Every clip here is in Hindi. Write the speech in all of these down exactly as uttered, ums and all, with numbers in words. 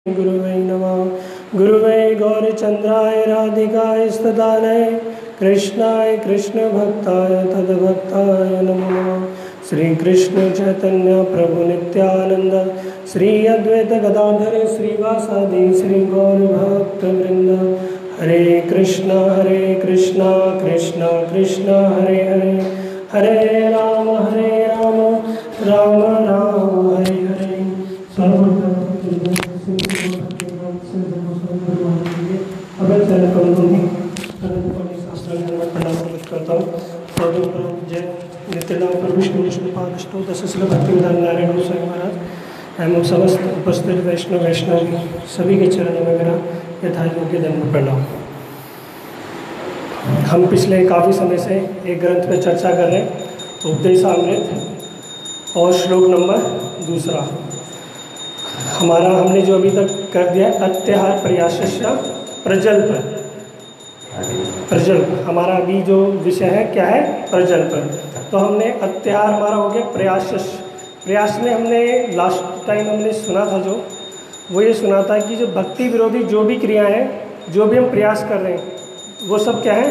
गुरुवे नमः। गुरुवे गौरचंद्राय राधिकाय स्तदालय कृष्णाय कृष्ण भक्ताय तद्भक्ताय नमो नमः। श्री कृष्ण चैतन्य प्रभु नित्यानंद श्री अद्वैत गदाधर श्रीवासादि श्री गौर भक्त वृंद। हरे कृष्णा हरे कृष्णा कृष्णा कृष्णा हरे हरे हरे राम हरे राम राम राम हरे हरे। नारायण गोसाई महाराज एवं समस्त उपस्थित वैष्णव वैष्णव सभी के चरणों में मेरा यथा योग्य दंड प्रणाम। हम पिछले काफ़ी समय से एक ग्रंथ पर चर्चा कर रहे हैं, उपदेशामृत, और श्लोक नंबर दूसरा हमारा हमने जो अभी तक कर दिया अत्याहार प्रयासस्य प्रजल्प। प्रजल्प हमारा अभी जो विषय है क्या है, प्रजल्प। तो हमने अत्याहार हमारा हो गया प्रयास। प्रयास में हमने लास्ट टाइम हमने सुना था जो वो ये सुना था कि जो भक्ति विरोधी जो भी क्रियाएं हैं, जो भी हम प्रयास कर रहे हैं, वो सब क्या है,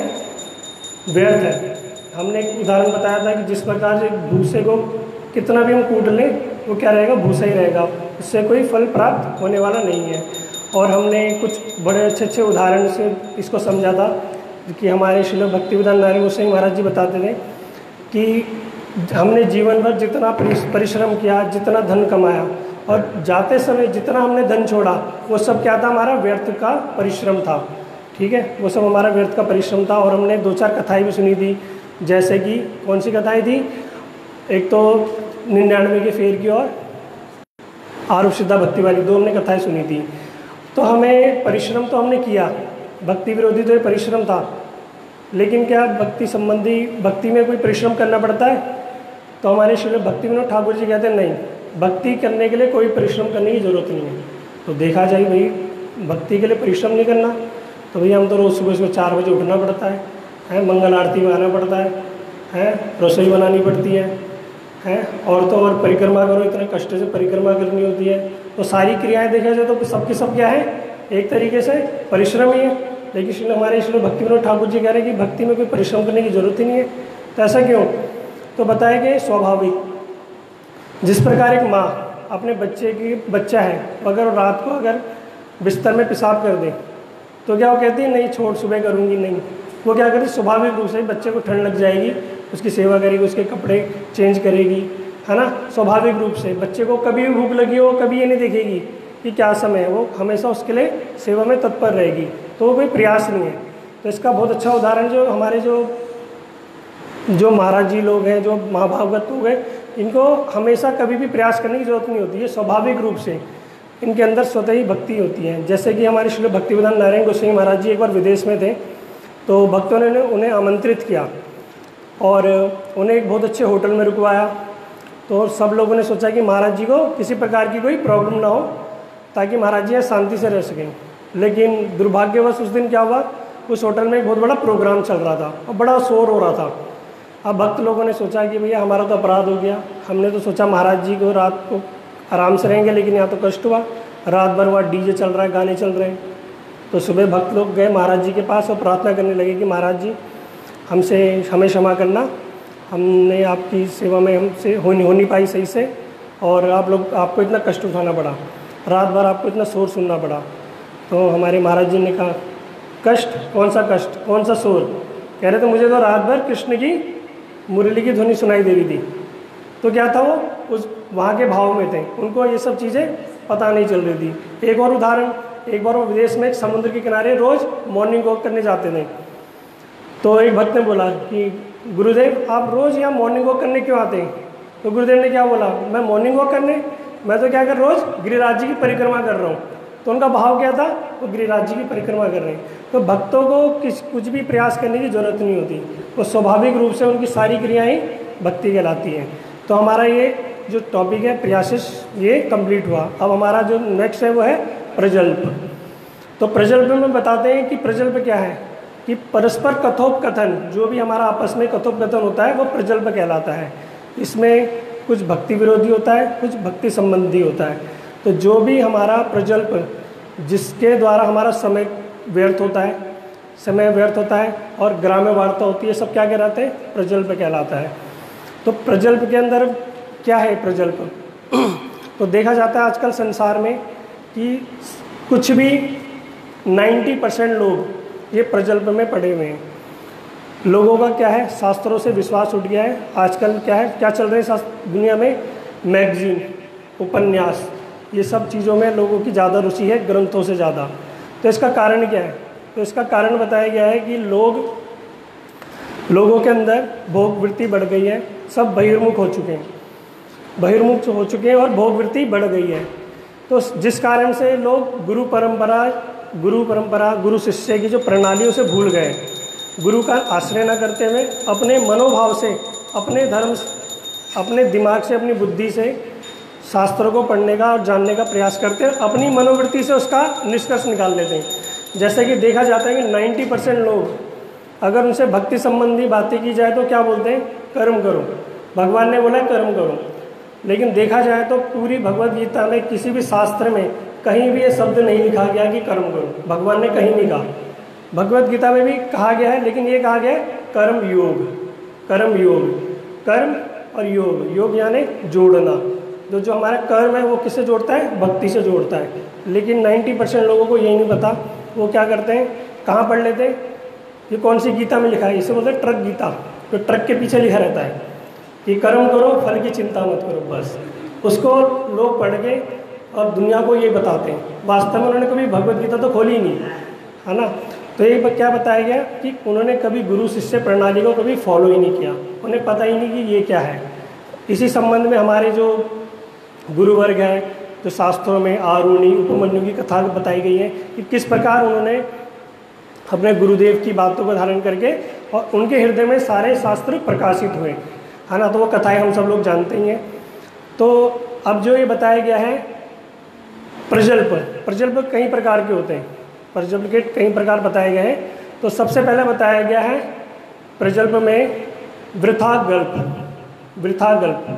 व्यर्थ है। हमने एक उदाहरण बताया था कि जिस प्रकार से भूसे को कितना भी हम कूट लें वो क्या रहेगा, भूसा ही रहेगा, उससे कोई फल प्राप्त होने वाला नहीं है। और हमने कुछ बड़े अच्छे अच्छे उदाहरण से इसको समझा था कि हमारे श्रील भक्तिवेदांत नारायण गोसाई महाराज जी बताते थे कि हमने जीवन भर जितना परिश्रम किया, जितना धन कमाया, और जाते समय जितना हमने धन छोड़ा वो सब क्या था, हमारा व्यर्थ का परिश्रम था। ठीक है, वो सब हमारा व्यर्थ का परिश्रम था। और हमने दो चार कथाएं भी सुनी थी, जैसे कि कौन सी कथाएं थी, एक तो निन्यानवे के फेर की और आरूप सिद्धा भक्ति वाली, दो हमने कथाएं सुनी थी। तो हमें परिश्रम तो हमने किया, भक्ति विरोधी तो ये परिश्रम था, लेकिन क्या भक्ति संबंधी भक्ति में कोई परिश्रम करना पड़ता है? तो हमारे श्री भक्ति विनोद ठाकुर जी कहते हैं नहीं, भक्ति करने के लिए कोई परिश्रम करने की ज़रूरत नहीं है। तो देखा जाए भाई भक्ति के लिए परिश्रम नहीं करना, तो भैया हम तो रोज़ सुबह सुबह चार बजे उठना पड़ता है, है मंगल आरती में आना पड़ता है, है रसोई बनानी पड़ती है, है और तो और परिक्रमा करो, इतने कष्ट से परिक्रमा करनी होती है। तो सारी क्रियाएं देखा जाए तो सबके सब क्या है, एक तरीके से परिश्रम ही है। लेकिन श्री हमारे श्री भक्ति विनोद ठाकुर जी कह रहे हैं कि भक्ति में कोई परिश्रम करने की जरूरत ही नहीं है। तो ऐसा क्यों? तो बताया कि स्वाभाविक, जिस प्रकार एक माँ अपने बच्चे की बच्चा है अगर रात को अगर बिस्तर में पेशाब कर दे तो क्या वो कहती है नहीं छोड़ सुबह करूँगी, नहीं, वो क्या करती, स्वाभाविक रूप से बच्चे को ठंड लग जाएगी, उसकी सेवा करेगी, उसके कपड़े चेंज करेगी, है ना। स्वाभाविक रूप से बच्चे को कभी भी भूख लगी हो, कभी ये नहीं देखेगी कि क्या समय है, वो हमेशा उसके लिए सेवा में तत्पर रहेगी। तो वो कोई प्रयास नहीं है। तो इसका बहुत अच्छा उदाहरण जो हमारे जो जो महाराज जी लोग हैं, जो महाभागवत लोग हैं, इनको हमेशा कभी भी प्रयास करने की जरूरत नहीं होती है। स्वाभाविक रूप से इनके अंदर स्वतः ही भक्ति होती है। जैसे कि हमारे श्री भक्तिवेदांत नारायण गोसाई महाराज जी एक बार विदेश में थे, तो भक्तों ने उन्हें आमंत्रित किया और उन्हें एक बहुत अच्छे होटल में रुकवाया। तो सब लोगों ने सोचा कि महाराज जी को किसी प्रकार की कोई प्रॉब्लम ना हो, ताकि महाराज जी यहाँ शांति से रह सकें। लेकिन दुर्भाग्यवश उस दिन क्या हुआ, उस होटल में एक बहुत बड़ा प्रोग्राम चल रहा था और बड़ा शोर हो रहा था। अब भक्त लोगों ने सोचा कि भैया हमारा तो अपराध हो गया, हमने तो सोचा महाराज जी को रात को आराम से रहेंगे, लेकिन यहाँ तो कष्ट हुआ, रात भर वहाँ डीजे चल रहा है, गाने चल रहे हैं। तो सुबह भक्त लोग गए महाराज जी के पास और प्रार्थना करने लगे कि महाराज जी हमसे हमें क्षमा करना, हमने आपकी सेवा में हमसे हो नहीं हो नहीं पाई सही से, और आप लोग आपको इतना कष्ट उठाना पड़ा, रात भर आपको इतना शोर सुनना पड़ा। तो हमारे महाराज जी ने कहा कष्ट, कौन सा कष्ट, कौन सा शोर? कह रहे थे मुझे तो रात भर कृष्ण की मुरली की ध्वनि सुनाई दे रही थी। तो क्या था, वो उस वहाँ के भाव में थे, उनको ये सब चीज़ें पता नहीं चल रही थी। एक और उदाहरण, एक बार वो विदेश में एक समुद्र के किनारे रोज़ मॉर्निंग वॉक करने जाते थे। तो एक भक्त ने बोला कि गुरुदेव आप रोज़ यहाँ मॉर्निंग वॉक करने क्यों आते हैं? तो गुरुदेव ने क्या बोला, मैं मॉर्निंग वॉक करने, मैं तो क्या कर रोज़ गिरिराज जी की परिक्रमा कर रहा हूँ। तो उनका भाव क्या था, वो गिरिराज जी की परिक्रमा कर रहे हैं। तो भक्तों को किस कुछ भी प्रयास करने की ज़रूरत नहीं होती, वो स्वाभाविक रूप से उनकी सारी क्रियाएं भक्ति कहलाती हैं। तो हमारा ये जो टॉपिक है प्रयासिस, ये कंप्लीट हुआ। अब हमारा जो नेक्स्ट है वो है प्रजल्प। तो प्रजल्प में बताते हैं कि प्रजल्प क्या है, कि परस्पर कथोपकथन, जो भी हमारा आपस में कथोपकथन होता है वो प्रजल्प कहलाता है। इसमें कुछ भक्ति विरोधी होता है, कुछ भक्ति संबंधी होता है। तो जो भी हमारा प्रजल्प जिसके द्वारा हमारा समय व्यर्थ होता है, समय व्यर्थ होता है और ग्राम्य वार्ता होती है, सब क्या कहलाते हैं? प्रजल्प कहलाता है। तो प्रजल्प के अंदर क्या है प्रजल्प? तो देखा जाता है आजकल संसार में कि कुछ भी नब्बे परसेंट लोग ये प्रजल्प में पड़े हुए हैं। लोगों का क्या है? शास्त्रों से विश्वास उठ गया है। आजकल क्या है, क्या चल रहे हैं दुनिया में? मैगजीन, उपन्यास, ये सब चीज़ों में लोगों की ज़्यादा रुचि है, ग्रंथों से ज़्यादा। तो इसका कारण क्या है? तो इसका कारण बताया गया है कि लोग लोगों के अंदर भोग वृत्ति बढ़ गई है, सब बहिर्मुख हो चुके हैं, बहिर्मुख हो चुके हैं और भोग वृत्ति बढ़ गई है। तो जिस कारण से लोग गुरु परंपरा गुरु परंपरा गुरु शिष्य की जो प्रणालियों से भूल गए, गुरु का आश्रय न करते हुए अपने मनोभाव से, अपने धर्म, अपने दिमाग से, अपनी बुद्धि से शास्त्रों को पढ़ने का और जानने का प्रयास करते हैं, अपनी मनोवृत्ति से उसका निष्कर्ष निकाल लेते हैं। जैसे कि देखा जाता है कि नब्बे परसेंट लोग अगर उनसे भक्ति संबंधी बातें की जाए तो क्या बोलते हैं? कर्म करो। भगवान ने बोला कर्म करो, लेकिन देखा जाए तो पूरी भगवद गीता में किसी भी शास्त्र में कहीं भी ये शब्द नहीं लिखा गया कि कर्म करो। भगवान ने कहीं नहीं कहा। भगवद गीता में भी कहा गया है, लेकिन ये कहा गया है कर्म योग, कर्म योग, कर्म और योग, योग यानी जोड़ना। जो जो हमारा कर्म है वो किससे जोड़ता है? भक्ति से जोड़ता है। लेकिन नब्बे परसेंट लोगों को यही नहीं पता। वो क्या करते हैं? कहाँ पढ़ लेते हैं? ये कौन सी गीता में लिखा है? इसे बोलते हैं ट्रक गीता। तो ट्रक के पीछे लिखा रहता है कि कर्म करो, फल की चिंता मत करो, बस। उसको लोग पढ़ के और दुनिया को ये बताते हैं। वास्तव में उन्होंने कभी भगवद गीता तो खोली ही नहीं, है ना। तो ये क्या बताया गया कि उन्होंने कभी गुरु शिष्य प्रणाली को कभी फॉलो ही नहीं किया, उन्हें पता ही नहीं कि ये क्या है। इसी संबंध में हमारे जो गुरु वर्ग है, जो शास्त्रों में आरुणि, उपमन्यु की कथा बताई गई है कि किस प्रकार उन्होंने अपने गुरुदेव की बातों को धारण करके और उनके हृदय में सारे शास्त्र प्रकाशित हुए, है ना। तो वो कथाएं हम सब लोग जानते ही हैं। तो अब जो ये बताया गया है प्रजल्प, प्रजल्प कई प्रकार के होते हैं। प्रजल्प के कई प्रकार बताए गए हैं। तो सबसे पहले बताया गया है प्रजल्प में वृथा गल्प, वृथा गल्प।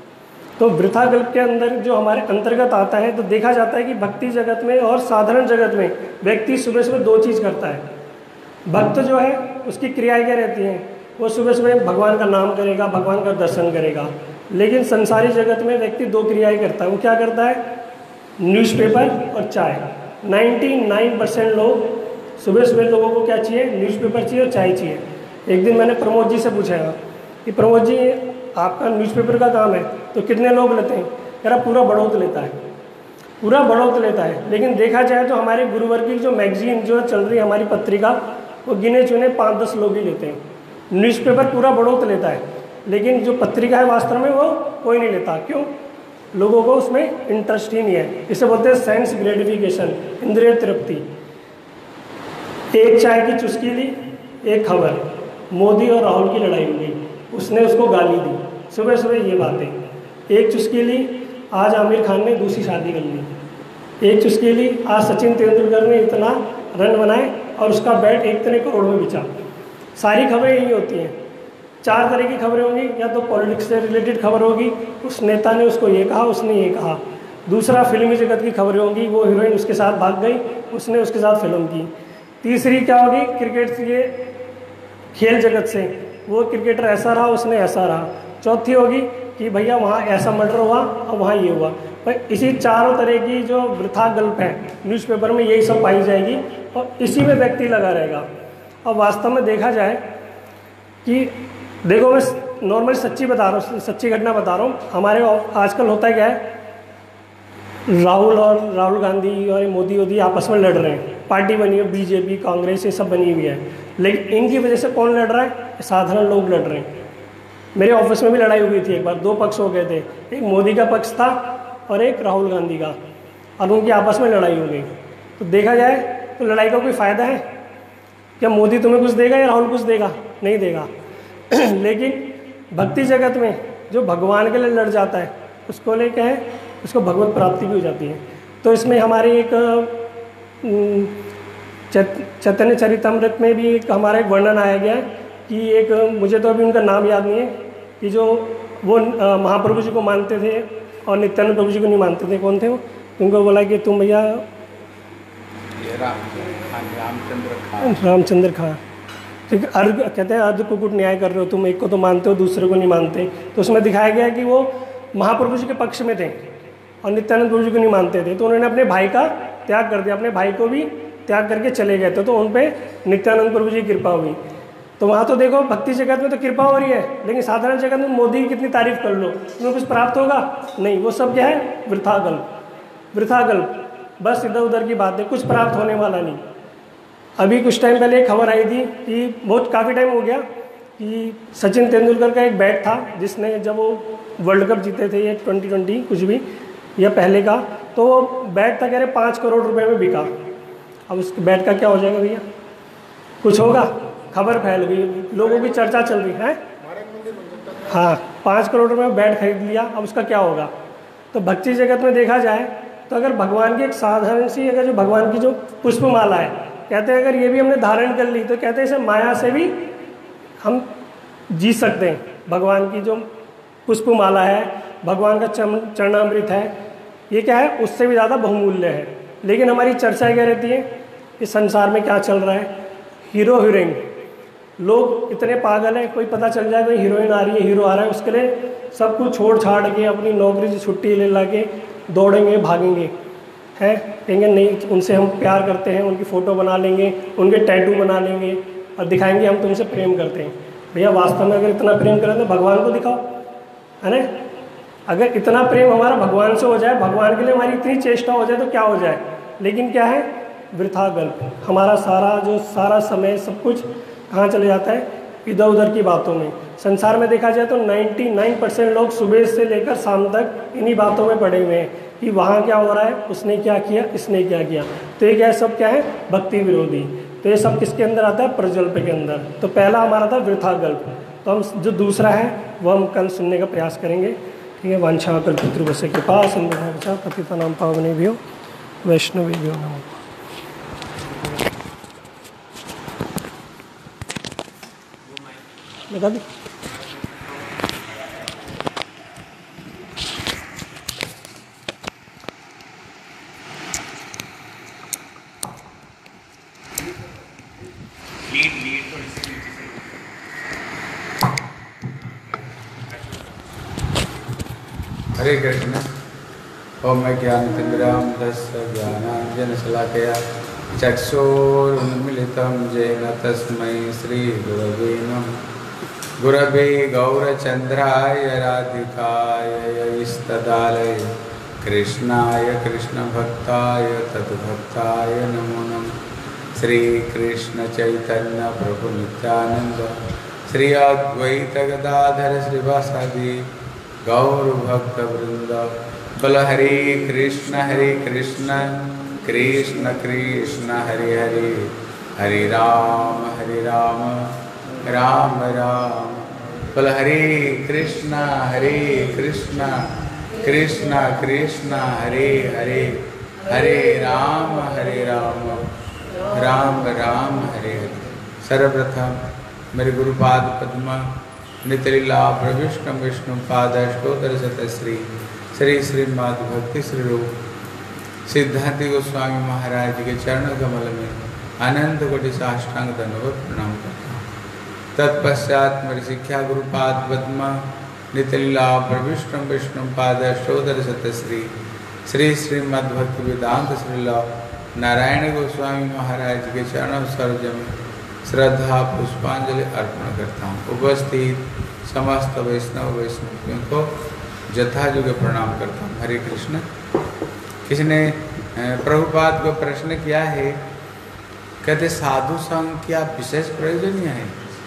तो वृथा गल्प के अंदर जो हमारे अंतर्गत आता है, तो देखा जाता है कि भक्ति जगत में और साधारण जगत में व्यक्ति सुबह सुबह दो चीज़ करता है। भक्त जो है उसकी क्रियाएं क्या रहती हैं? वो सुबह सुबह भगवान का नाम करेगा, भगवान का दर्शन करेगा। लेकिन संसारी जगत में व्यक्ति दो क्रियाएं करता है। वो क्या करता है? न्यूज़पेपर और चाय। निन्यानवे परसेंट लोग सुबह सुबह लोगों को क्या चाहिए? न्यूज़पेपर चाहिए और चाय चाहिए। एक दिन मैंने प्रमोद जी से पूछा कि प्रमोद जी आपका न्यूज़पेपर का काम है तो कितने लोग लेते हैं? कह रहा पूरा बड़ौत लेता है, पूरा बड़ौत लेता है। लेकिन देखा जाए तो हमारे गुरुवर की जो मैगजीन जो चल रही है, हमारी पत्रिका, वो गिने चुने पाँच दस लोग ही लेते हैं। न्यूज़पेपर पूरा बड़ौत लेता है, लेकिन जो पत्रिका है वास्तव में वो कोई नहीं लेता। क्यों? लोगों को उसमें इंटरेस्ट ही नहीं है। इसे बोलते हैं सेंस ग्रेटिफिकेशन, इंद्रिय तृप्ति। एक चाय की चुस्की ली, एक खबर, मोदी और राहुल की लड़ाई हो गई, उसने उसको गाली दी। सुबह सुबह ये बातें। एक चुस्की ली, आज आमिर खान ने दूसरी शादी कर ली। एक चुस्की ली, आज सचिन तेंदुलकर ने इतना रन बनाए और उसका बैट एक इतने करोड़ में बिचा। सारी खबरें यही होती हैं। चार तरह की खबरें होंगी, या तो पॉलिटिक्स से रिलेटेड खबर होगी, उस नेता ने उसको ये कहा, उसने ये कहा। दूसरा फिल्मी जगत की खबरें होंगी, वो हीरोइन उसके साथ भाग गई, उसने उसके साथ फिल्म की। तीसरी क्या होगी? क्रिकेट से, खेल जगत से, वो क्रिकेटर ऐसा रहा, उसने ऐसा रहा। चौथी होगी कि भैया वहाँ ऐसा मर्डर हुआ और वहाँ ये हुआ। पर इसी चारों तरह की जो वृथा गल्प है न्यूज़पेपर में, यही सब पाई जाएगी और इसी में व्यक्ति लगा रहेगा। और वास्तव में देखा जाए कि देखो, मैं नॉर्मली सच्ची बता रहा हूँ, सच्ची घटना बता रहा हूँ। हमारे आजकल होता क्या है, राहुल और राहुल गांधी और मोदी वोदी आपस में लड़ रहे हैं। पार्टी बनी है, बीजेपी, कांग्रेस, ये सब बनी हुई है। लेकिन इनकी वजह से कौन लड़ रहा है? साधारण लोग लड़ रहे हैं। मेरे ऑफिस में भी लड़ाई हुई थी एक बार, दो पक्ष हो गए थे, एक मोदी का पक्ष था और एक राहुल गांधी का, और उनकी आपस में लड़ाई हो गई। तो देखा जाए तो लड़ाई का कोई फ़ायदा है क्या? मोदी तुम्हें कुछ देगा या राहुल कुछ देगा? नहीं देगा। लेकिन भक्ति जगत में जो भगवान के लिए लड़ जाता है, उसको लेकर है, उसको भगवत प्राप्ति भी हो जाती है। तो इसमें हमारी एक चैतन्य चरितमृत में भी एक हमारा एक वर्णन आया गया है कि एक, मुझे तो अभी उनका नाम याद नहीं है, कि जो वो महाप्रभु जी को मानते थे और नित्यानंद प्रभु जी को नहीं मानते थे। कौन थे वो? उनको बोला कि तुम भैया ये राम खान, रामचंद्र खान। रामचंद्र खान, ठीक है। अर्घ कहते हैं अर्ध कुकुट न्याय कर रहे हो तुम, एक को तो मानते हो दूसरे को नहीं मानते। तो उसमें दिखाया गया कि वो महाप्रभु जी के पक्ष में थे और नित्यानंद प्रभु जी को नहीं मानते थे, तो उन्होंने अपने भाई का त्याग कर दिया, अपने भाई को भी त्याग करके चले गए थे, तो उन पे नित्यानंद प्रभु जी की कृपा हुई। तो वहाँ तो देखो भक्ति जगत में तो कृपा हो रही है, लेकिन साधारण जगत में मोदी की कितनी तारीफ कर लो, तुम्हें कुछ प्राप्त होगा नहीं, वो सब क्या है, वृथा गल्प, वृथा गल्प, बस इधर उधर की बात है, कुछ प्राप्त होने वाला नहीं। अभी कुछ टाइम पहले एक खबर आई थी कि बहुत काफ़ी टाइम हो गया कि सचिन तेंदुलकर का एक बैट था जिसने, जब वो वर्ल्ड कप जीते थे ये ट्वेंटी ट्वेंटी कुछ भी या पहले का, तो वो बैट था कह रहे पाँच करोड़ रुपए में बिका। अब उस बैट का क्या हो जाएगा भैया, कुछ होगा, खबर फैल गई, लोगों की चर्चा चल रही है। हाँ, पाँच करोड़ रुपए में बैट खरीद लिया, अब उसका क्या होगा। तो भक्ति जगत में देखा जाए तो अगर भगवान की एक साधारण सी, अगर जो भगवान की जो पुष्पमाला है, कहते हैं अगर ये भी हमने धारण कर ली तो कहते हैं इसे माया से भी हम जी सकते हैं। भगवान की जो पुष्पमाला है, भगवान का चरणामृत है, ये क्या है, उससे भी ज़्यादा बहुमूल्य है। लेकिन हमारी चर्चा क्या रहती है, इस संसार में क्या चल रहा है, हीरो हीरोइन, लोग इतने पागल हैं, कोई पता चल जाए कोई हीरोइन आ रही है, हीरो आ रहा है, उसके लिए सब कुछ छोड़ छाड़ के अपनी नौकरी से छुट्टी ले ला के दौड़ेंगे भागेंगे, हैं, कहेंगे नहीं उनसे हम प्यार करते हैं, उनकी फ़ोटो बना लेंगे, उनके टैटू बना लेंगे और दिखाएंगे हम तुमसे प्रेम करते हैं। भैया वास्तव में अगर इतना प्रेम करें तो भगवान को दिखाओ, है ना। अगर इतना प्रेम हमारा भगवान से हो जाए, भगवान के लिए हमारी इतनी चेष्टा हो जाए तो क्या हो जाए, लेकिन क्या है, वृथा गल्प। हमारा सारा जो सारा समय सब कुछ कहाँ चले जाता है, इधर उधर की बातों में। संसार में देखा जाए तो निन्यानवे परसेंट लोग सुबह से लेकर शाम तक इन्हीं बातों में पड़े हुए हैं कि वहाँ क्या हो रहा है, उसने क्या किया, इसने क्या किया। तो ये क्या सब क्या है, भक्ति विरोधी। तो ये सब किसके अंदर आता है, प्रजल्प के अंदर। तो पहला हमारा था वृथा गल्प, तो हम जो दूसरा है वो हम कल सुनने का प्रयास करेंगे, ठीक है। वांछा कल्पतरुवस्य कृपा सिंधु पतितानां पावनेभ्यो वैष्णवेभ्यो नमः। लगा दी। लीड लीड थोड़ी सी नीचे से। हरे कृष्ण। ओम ज्ञानतिमिरां तस्य ज्ञानाञ्जनशलाकया चक्षुरुन्मीलितं येन तस्मै श्रीगुरवे नमः। गुरवे गौरचन्द्राय राधिकाय इष्टदालय कृष्णाय कृष्णभक्ताय तद्भक्ताय नमो नमः। श्री कृष्ण चैतन्य प्रभु नित्यानंद श्री अद्वैत गदाधर श्रीवासादि गौर भक्त वृंद। बोल हरे कृष्ण हरे कृष्ण कृष्ण कृष्ण हरे हरे, हरे राम हरे राम राम राम। बोल हरे कृष्ण हरे कृष्ण कृष्ण कृष्ण हरे हरे, हरे राम हरे राम राम राम हरे हरे। सर्वप्रथम मेरे गुरुपाद पद्म नितलीला प्रविष्णु विष्णु पाद अष्टोत्तर शतश्री श्री श्रीमद् भक्ति श्री रूप सिद्धांति गोस्वामी महाराज के चरण कमल में अनंत कोटि साष्टांग दंडवत प्रणाम करता हूँ। तत्पश्चात मेरे शिक्षा गुरुपाद पद्म नितलीला प्रविष्णु विष्णु पाद अष्टोत्तर शतश्री श्री श्रीमद् भक्ति वेदांत श्रीला नारायण गोस्वामी महाराज के चरण सरोज में श्रद्धा पुष्पांजलि अर्पण करता हूँ। उपस्थित समस्त वैष्णव वैष्णवियों को यथायुग प्रणाम करता हूँ। हरे कृष्ण। किसी ने प्रभुपाद को प्रश्न किया है, कहते साधु संघ क्या विशेष प्रयोजन है?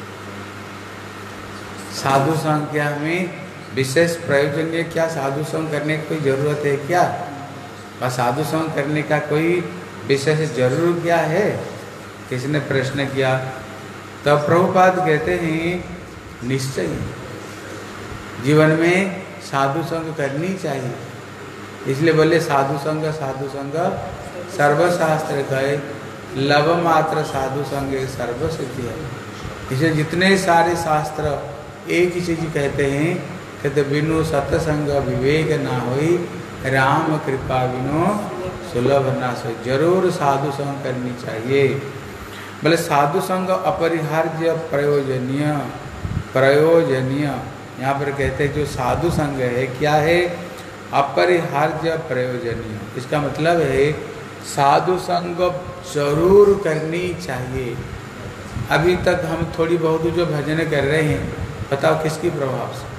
साधु संघ क्या हमें विशेष प्रयोजन है क्या? साधु संघ करने की कोई जरूरत है क्या? बस साधु संघ करने का कोई विशेष जरूर क्या है? किसी ने प्रश्न किया, तो प्रभुपाद कहते हैं निश्चय जीवन में साधु संग करनी चाहिए। इसलिए बोले साधु संग साधु संग सर्वशास्त्र कहे लव मात्र साधु संग सर्वसिद्धि है। इसलिए जितने सारे शास्त्र एक ही चीज कहते हैं, कहते बिनु सत्संग विवेक ना होई राम कृपा बिनु सुलभ ना सोई, जरूर साधु संग करनी चाहिए। बोले साधु संग अपरिहार्य प्रयोजनीय, प्रयोजनीय यहाँ पर कहते हैं जो साधु संग है क्या है, अपरिहार्य प्रयोजनीय। इसका मतलब है साधु संग जरूर करनी चाहिए। अभी तक हम थोड़ी बहुत जो भजन कर रहे हैं, बताओ किसकी प्रभाव से,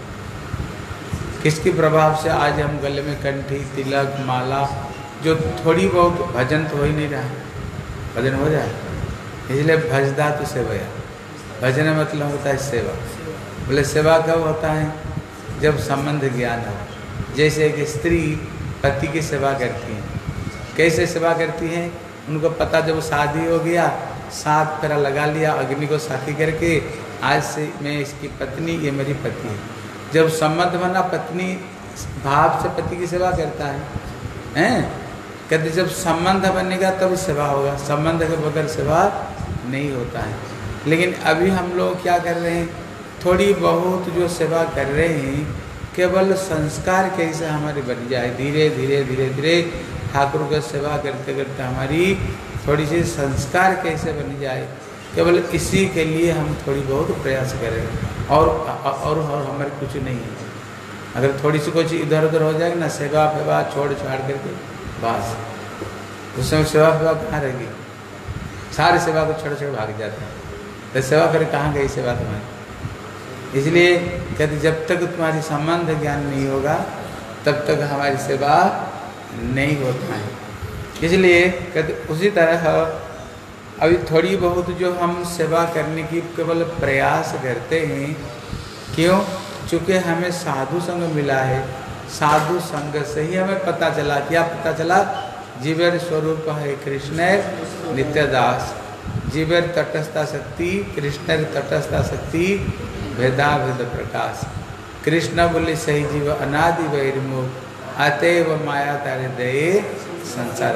किसकी प्रभाव से आज हम गले में कंठी, तिलक, माला, जो थोड़ी बहुत भजन तो हो ही नहीं रहा है, भजन हो जाए। इसलिए भजदा तो सेवया, भजन मतलब होता है सेवा। बोले सेवा कब होता है, जब संबंध ज्ञान हो। जैसे एक स्त्री पति की सेवा करती है, कैसे सेवा करती है, उनको पता जब शादी हो गया, सात फेरा लगा लिया अग्नि को साथी करके, आज से मैं इसकी पत्नी, ये मेरी पति है। जब संबंध बना, पत्नी भाव से पति की सेवा करता है, हैं? कहते जब संबंध बनेगा तब सेवा होगा, संबंध के बगैर सेवा नहीं होता है। लेकिन अभी हम लोग क्या कर रहे हैं, थोड़ी बहुत जो सेवा कर रहे हैं, केवल संस्कार कैसे हमारी बन जाए, धीरे धीरे धीरे धीरे ठाकुर का सेवा करते करते हमारी थोड़ी सी संस्कार कैसे बन जाए, केवल इसी के लिए हम थोड़ी बहुत प्रयास करें, और और, और हमारे कुछ नहीं है। अगर थोड़ी सी कुछ इधर उधर हो जाएगी ना, सेवा फेवा छोड़ छाड़ करके बस उस समय सेवा फेवा कहाँ रहेगी, सारी सेवा को छोड़ छोड़ भाग जाते हैं, तो सेवा फिर कहाँ गई सेवा तुम्हारी। इसलिए कहते जब तक तुम्हारी संबंध ज्ञान नहीं होगा तब तक हमारी सेवा नहीं होता है। इसलिए कहते उसी तरह अभी थोड़ी बहुत जो हम सेवा करने की केवल प्रयास करते हैं, क्यों, चूँकि हमें साधु संग मिला है, साधु संग से ही हमें पता चला, क्या पता चला, जीवेर स्वरूप है कृष्ण नित्यदास, जीवेर तटस्था शक्ति कृष्ण तटस्था शक्ति भेदा भेद प्रकाश, कृष्ण बोले सही जीव अनादि बहिर्मुख, अतएव माया तारे दये संसार।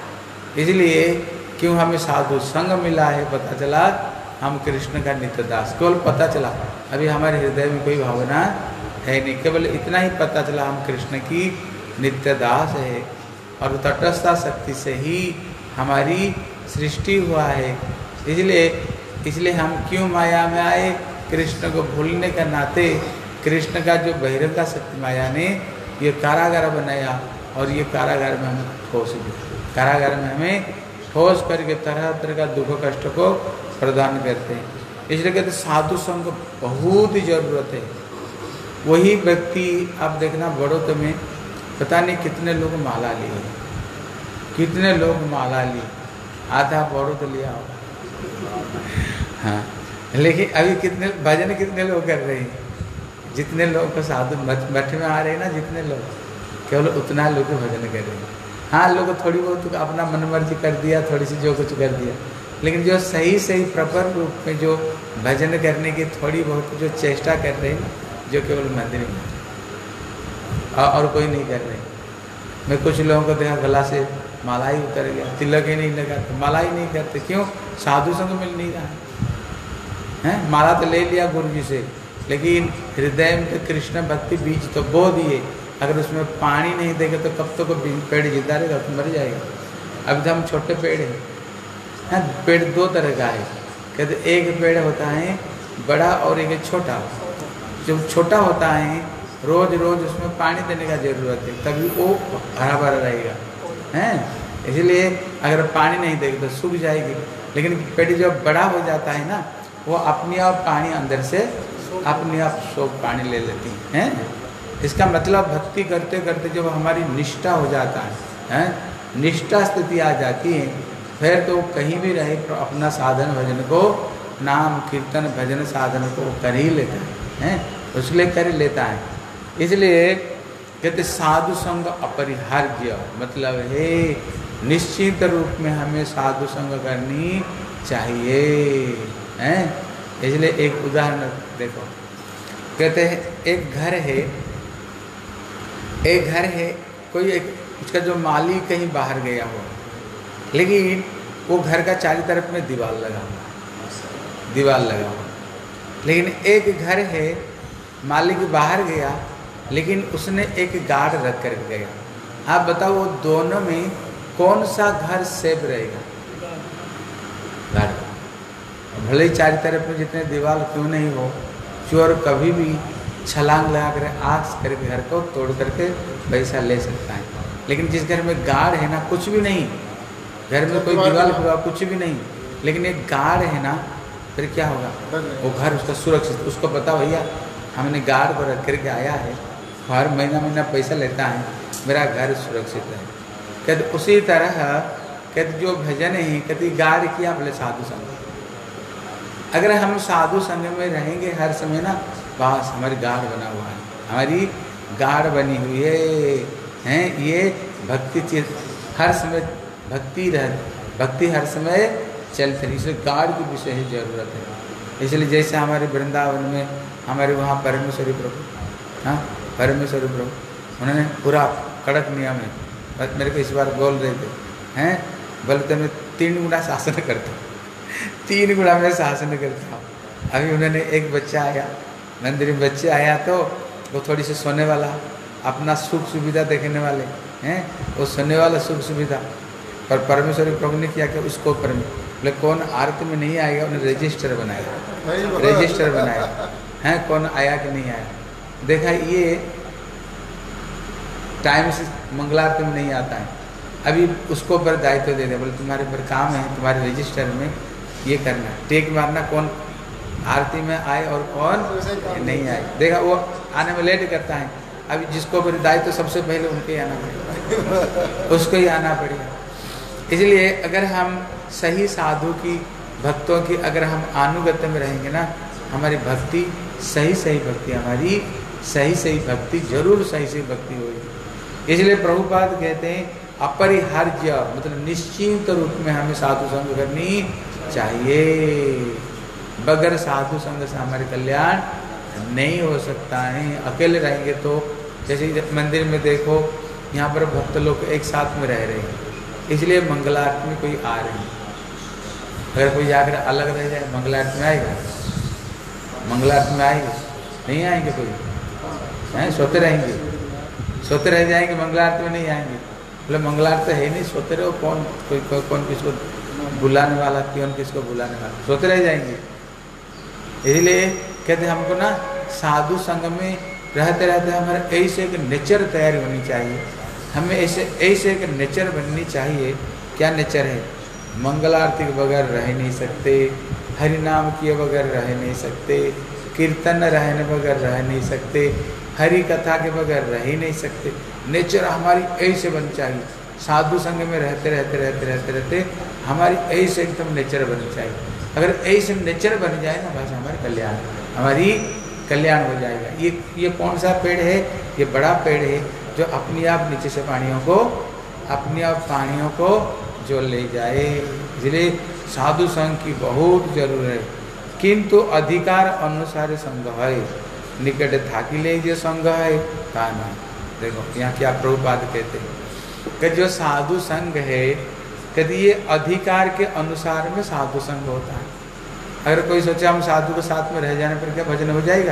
इसलिए क्यों हमें साधु संग मिला है, पता चला हम कृष्ण का नित्यदास, केवल पता चला, अभी हमारे हृदय में कोई भावना है नहीं, केवल इतना ही पता चला हम कृष्ण की नित्यदास है, और तटस्था शक्ति से ही हमारी सृष्टि हुआ है। इसलिए इसलिए हम क्यों माया में आए, कृष्ण को भूलने का नाते कृष्ण का जो बहिरंगा शक्ति माया ने ये कारागार बनाया, और ये कारागार में हमें ठोस दिया, कारागार में हमें ठोस करके तरह तरह का दुख कष्ट को प्रदान करते हैं। इसलिए कहते साधु संग बहुत ही जरूरत है। वही व्यक्ति आप देखना बड़ों में पता नहीं कितने लोग माला लिए, कितने लोग माला लिए, आधा बड़ों तो लिया हो, हाँ, लेकिन अभी कितने भजन कितने लोग कर रहे हैं, जितने लोग को साधु मठ में आ रहे हैं ना, जितने लोग, केवल उतना लोग भजन कर रहे हैं। हाँ, लोग थोड़ी बहुत अपना मन मर्जी कर दिया, थोड़ी सी जो कुछ कर दिया, लेकिन जो सही सही प्रपर रूप में जो भजन करने की थोड़ी बहुत जो चेष्टा कर रहे हैं, जो केवल मंदिर में, और कोई नहीं कर रहे। मैं कुछ लोगों को देखा गला से माला ही उतर गया, तिलक ही नहीं लगाते, माला ही नहीं करते, क्यों, साधु संग मिल नहीं रहा है। माला तो ले लिया गुरु जी से, लेकिन हृदय में तो कृष्ण भक्ति बीज तो बो दिए, अगर उसमें पानी नहीं देंगे तो कब तक तो पेड़ जिंदा रहेगा, तो मर जाएगा। अभी तो हम छोटे पेड़ हैं, हाँ, पेड़ दो तरह का है, कहते एक पेड़ होता है बड़ा और एक छोटा। जो छोटा होता है रोज रोज उसमें पानी देने का जरूरत है, तभी वो हरा भरा रहेगा, हैं। इसलिए अगर पानी नहीं देगा तो सूख जाएगी, लेकिन पेड़ जब बड़ा हो जाता है ना, वो अपने आप पानी अंदर से अपने आप सोख पानी ले लेती हैं। इसका मतलब भक्ति करते करते जब हमारी निष्ठा हो जाता है, हैं, निष्ठा स्थिति आ जाती है, फिर तो कहीं भी रहे तो अपना साधन भजन को, नाम कीर्तन भजन साधन को कर ही लेता है, हैं, उसके लिए कर ही लेता है। इसलिए कहते साधु संग अपरिहार्य, मतलब है निश्चित रूप में हमें साधु संग करनी चाहिए, हैं। इसलिए एक उदाहरण देखो, कहते हैं एक घर है, एक घर है, कोई एक उसका जो मालिक कहीं बाहर गया हो, लेकिन वो घर का चारों तरफ में दीवार लगा हुआ, दीवार लगा हुआ, लेकिन एक घर है, मालिक बाहर गया, लेकिन उसने एक गार्ड रख कर गया। आप बताओ वो दोनों में कौन सा घर सेफ रहेगा? गार्ड। भले ही चार तरफ में जितने दीवार क्यों नहीं हो, चोर कभी भी छलांग लगा कर आग करके घर को तोड़ करके पैसा ले सकता है। लेकिन जिस घर में गार्ड है ना, कुछ भी नहीं, घर में कोई दीवार हुआ कुछ भी नहीं, लेकिन एक गार्ड है ना, फिर क्या होगा? वो घर उसका सुरक्षित। उसको पता भैया हमने गार्ड को रख करके आया है, हर महीना महीना पैसा लेता है, मेरा घर सुरक्षित है। कहते उसी तरह कहते जो भजन है, कहते गार्ड किया बोले साधु संग। अगर हम साधु संग में रहेंगे हर समय ना, बस हमारी गार्ड बना हुआ है, हमारी गार्ड बनी हुई है, हैं ये भक्ति चीज हर समय भक्ति रह भक्ति हर समय चलते रही। इसलिए गार्ड की विशेष जरूरत है। इसलिए जैसे हमारे वृंदावन में हमारे वहाँ परमेश्वरी प्रभु, हाँ परमेश्वरी प्रभु, उन्होंने पूरा कड़क नियम है। बस मेरे को इस बार बोल रहे थे, हैं बोलते मैं तीन गुना शासन करता हूँ, तीन गुना में शासन करता हूँ। अभी उन्होंने एक बच्चा आया मंदिर में, बच्चे आया तो वो थोड़ी सी सोने वाला, अपना सुख सुविधा देखने वाले हैं, वो सोने वाला सुख सुविधा। पर परमेश्वरी प्रभु ने किया कि उसको पर बोले कौन आरती में नहीं आएगा, उन्हें रजिस्टर बनाया, रजिस्टर बनाया है कौन आया कि नहीं आया। देखा ये टाइम से मंगला आरती में नहीं आता है, अभी उसको पर दायित्व दे दे, बोले तुम्हारे पर काम है, तुम्हारे रजिस्टर में ये करना, टेक मारना कौन आरती में आए और कौन नहीं आए। देखा वो आने में लेट करता है, अभी जिसको पर दायित्व सबसे पहले उनको ही आना पड़ेगा, उसको ही आना पड़ेगा। इसलिए अगर हम सही साधु की भक्तों की अगर हम अनुगत्य में रहेंगे ना, हमारी भक्ति सही सही भक्ति हमारी सही सही भक्ति जरूर सही सही भक्ति होगी। इसलिए प्रभुपाद कहते हैं अपरिहार्य मतलब निश्चिंत रूप में हमें साधु संग करनी चाहिए। बगैर साधु संग से हमारे कल्याण नहीं हो सकता है। अकेले रहेंगे तो जैसे मंदिर में देखो यहाँ पर भक्त लोग एक साथ में रह रहे हैं, इसलिए मंगलारती में कोई आ रहे हैं। अगर कोई जाकर अलग रह जाए मंगलारती में आएगा, मंगलारती में आएंगे नहीं आएंगे, कोई हैं सोते रहेंगे, सोते रह जाएंगे, मंगलारती में नहीं आएंगे। बोले मंगलारती है नहीं, सोते रहो, कौन कोई को, कौन किसको बुलाने वाला, कौन किसको बुलाने वाला, सोते रह जाएंगे। इसलिए कहते हमको ना साधु संग में रहते रहते हमारा ऐसे एक नेचर तैयार होनी चाहिए, हमें ऐसे ऐसे एक नेचर बननी चाहिए। क्या नेचर है? मंगल आरती के बगैर रह नहीं सकते, हरि नाम किए बगैर रह नहीं सकते, कीर्तन रहने बगैर रह नहीं सकते, हरि कथा के बगैर रह ही नहीं सकते। नेचर हमारी ऐसे बननी चाहिए। साधु संग में रहते रहते रहते रहते रहते हमारी ऐसे एकदम नेचर बननी चाहिए। अगर ऐसे नेचर बन जाए ना, बस हमारे कल्याण हमारी कल्याण हो जाएगा। ये ये कौन सा पेड़ है? ये बड़ा पेड़ है जो अपने आप नीचे से पानियों को अपने आप पानियों को जो ले जाए। इसलिए साधु संघ की बहुत जरूरत है, किंतु अधिकार अनुसार संघ है। निकट थाकी ले जो संघ है का ना। देखो यहाँ क्या प्रभुपाद कहते हैं कि जो साधु संघ है कभी ये अधिकार के अनुसार में साधु संघ होता है। अगर कोई सोचे हम साधु के साथ में रह जाने पर क्या भजन हो जाएगा,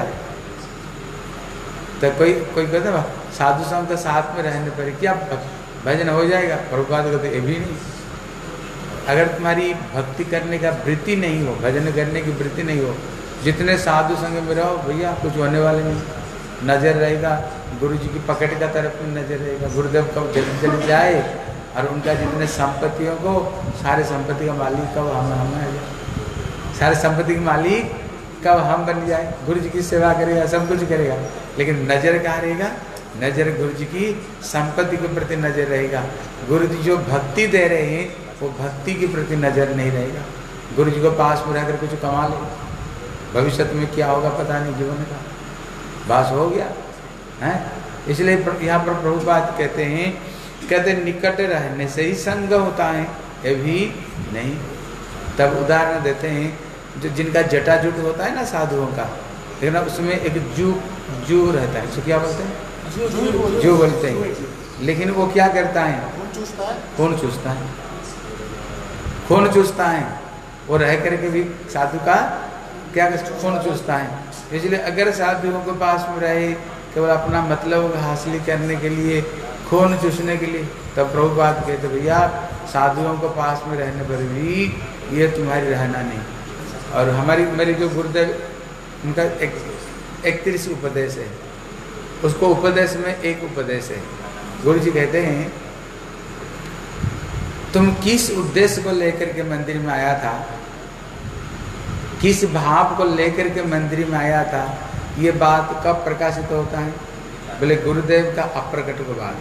तो कोई कोई कहते हैं साधु संघ के साथ में रहने पर क्या भजन हो जाएगा। प्रभुपाद कहते ये भी नहीं। अगर तुम्हारी भक्ति करने का वृत्ति नहीं हो, भजन करने की वृत्ति नहीं हो, जितने साधु संग में रहो भैया कुछ होने वाले नहीं। नजर रहेगा गुरु जी की पकड़ का तरफ में नजर रहेगा। गुरुदेव कब जल्दी जल्दी जाए और उनका जितने संपत्तियों को सारे संपत्ति का मालिक कब हम हम आ जाए, सारे संपत्ति के मालिक कब हम बन जाए। गुरु जी की सेवा करेगा, सब कुछ करेगा, लेकिन नजर कहाँ रहेगा? नजर गुरु जी की संपत्ति के प्रति नजर रहेगा। गुरु जी जो भक्ति दे रहे हैं वो भक्ति के प्रति नजर नहीं रहेगा। गुरु जी को पास में रहकर कुछ कमा ले, भविष्य में क्या होगा पता नहीं, जीवन का बस हो गया है। इसलिए यहाँ पर प्रभुपाद कहते हैं, कहते निकट रहने से ही संग होता है, ये भी नहीं। तब उदाहरण देते हैं जो जिनका जटाजुट होता है ना साधुओं का, लेकिन उसमें एक जू जू रहता है, उसको क्या बोलते हैं? जू बोलते हैं। लेकिन वो क्या करता है? खून चूसता है, खून चूसता है। वो रह करके भी साधु का क्या खून चूसता है। इसलिए अगर साधुओं के पास में रहे केवल अपना मतलब हासिल करने के लिए, खून चूसने के लिए। तब प्रभुपाद कहते भैया साधुओं को पास में रहने पर भी ये तुम्हारी रहना नहीं। और हमारी मेरी जो गुरुदेव उनका एक इकतीस उपदेश है, उसको उपदेश में एक उपदेश है। गुरु जी कहते हैं तुम किस उद्देश्य को लेकर के मंदिर में आया था, किस भाव को लेकर के मंदिर में आया था, ये बात कब प्रकाशित होता है? बोले गुरुदेव का अप्रकट को बाद।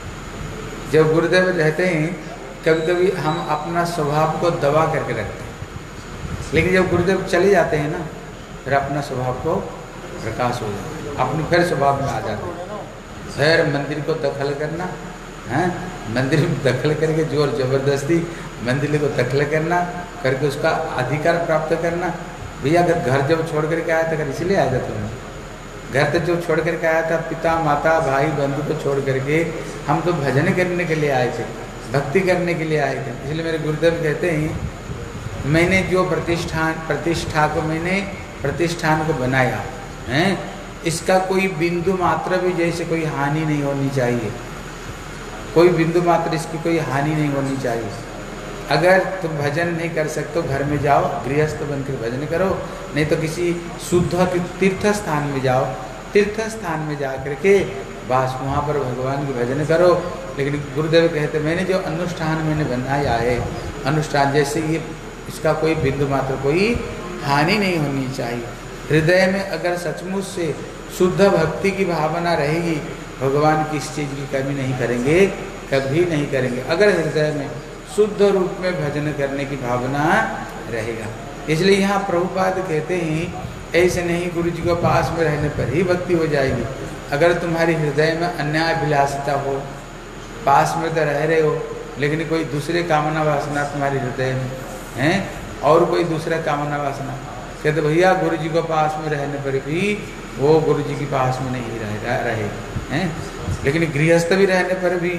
जब गुरुदेव रहते हैं कभी कभी हम अपना स्वभाव को दबा करके रखते हैं, लेकिन जब गुरुदेव चले जाते हैं ना फिर अपना स्वभाव को प्रकाश हो जाता है, अपने फिर स्वभाव में आ जाते हैं। फिर मंदिर को दखल करना है, मंदिर में दखल करके जोर जबरदस्ती मंदिर को दखल करना करके उसका अधिकार प्राप्त करना। भैया अगर घर जब छोड़ करके आया था, अगर इसलिए आया था तुम्हें, घर तो जो छोड़ करके आया था पिता माता भाई बंधु को छोड़ करके, हम तो भजन करने के लिए आए थे, भक्ति करने के लिए आए थे। इसलिए मेरे गुरुदेव कहते हैं मैंने जो प्रतिष्ठान प्रतिष्ठा को मैंने प्रतिष्ठान को बनाया है, इसका कोई बिंदु मात्र भी जैसे कोई हानि नहीं होनी चाहिए, कोई बिंदु मात्र इसकी कोई हानि नहीं होनी चाहिए। अगर तुम भजन नहीं कर सकते तो घर में जाओ, गृहस्थ बनकर भजन करो, नहीं तो किसी शुद्ध तीर्थ स्थान में जाओ, तीर्थ स्थान में जा करके बस वहाँ पर भगवान की भजन करो। लेकिन गुरुदेव कहते मैंने जो अनुष्ठान मैंने बनाया है, अनुष्ठान जैसे ये इसका कोई बिंदु मात्र कोई हानि नहीं होनी चाहिए। हृदय में अगर सचमुच से शुद्ध भक्ति की भावना रहेगी, भगवान की इस चीज़ की कमी नहीं करेंगे, कभी नहीं करेंगे। अगर हृदय में शुद्ध रूप में भजन करने की भावना रहेगा। इसलिए यहाँ प्रभुपाद कहते हैं ऐसे नहीं गुरु जी के पास में रहने पर ही भक्ति हो जाएगी। अगर तुम्हारी हृदय में अन्याय अभिलाषिता हो, पास में तो रह रहे हो लेकिन कोई दूसरे कामना वासना तुम्हारे हृदय में है, और कोई दूसरा कामना वासना, कहते भैया गुरु जी को पास में रहने पर भी वो गुरु जी के पास में नहीं रह रहे हैं। लेकिन गृहस्थ भी रहने पर भी,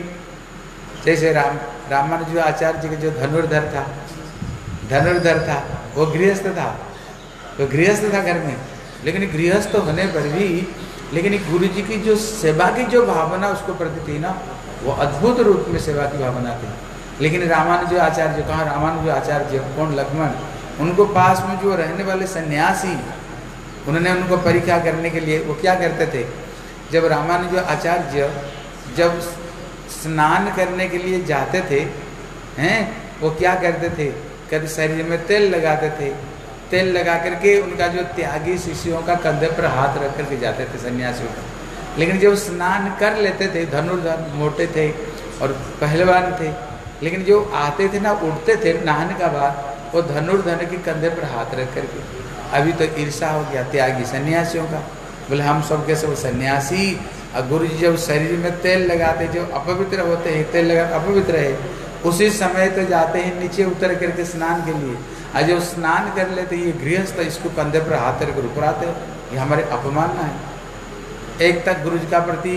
जैसे राम रामानुज आचार्य जी का जो धनुर्धर था, धनुर्धर था वो गृहस्थ था, तो गृहस्थ था घर में, लेकिन गृहस्थ होने पर भी लेकिन गुरु जी की जो सेवा की जो भावना उसको प्रति थी ना, वो अद्भुत रूप में सेवा की भावना थी। लेकिन रामानुज आचार्य, कहाँ रामानुज आचार्य, कौन लक्ष्मण, उनको पास में जो रहने वाले सन्यासी, उन्होंने उनको परीक्षा करने के लिए वो क्या करते थे, जब रामानुज आचार्य जब स्नान करने के लिए जाते थे हैं, वो क्या करते थे, कभी शरीर में तेल लगाते थे, तेल लगा करके उनका जो त्यागी शिष्यों का कंधे पर हाथ रख करके जाते थे सन्यासियों का। लेकिन जब स्नान कर लेते थे, धनुर्धर मोटे थे और पहलवान थे, लेकिन जो आते थे ना, उठते थे नहाने का बाद, वो धनुर्धर के कंधे पर हाथ रख करके, अभी तो ईर्षा हो गया त्यागी सन्यासियों का, बोले हम सब के सब सन्यासी, और गुरु जी जब शरीर में तेल लगाते, जो अपवित्र होते हैं, तेल लगा अपवित्र है, उसी समय तो जाते हैं नीचे उतर करके स्नान के लिए, और जब स्नान कर लेते ये गृहस्थ इसको कंधे पर हाथ रख ऊपर आते, ये हमारे अपमान है। एक तक गुरु जी का प्रति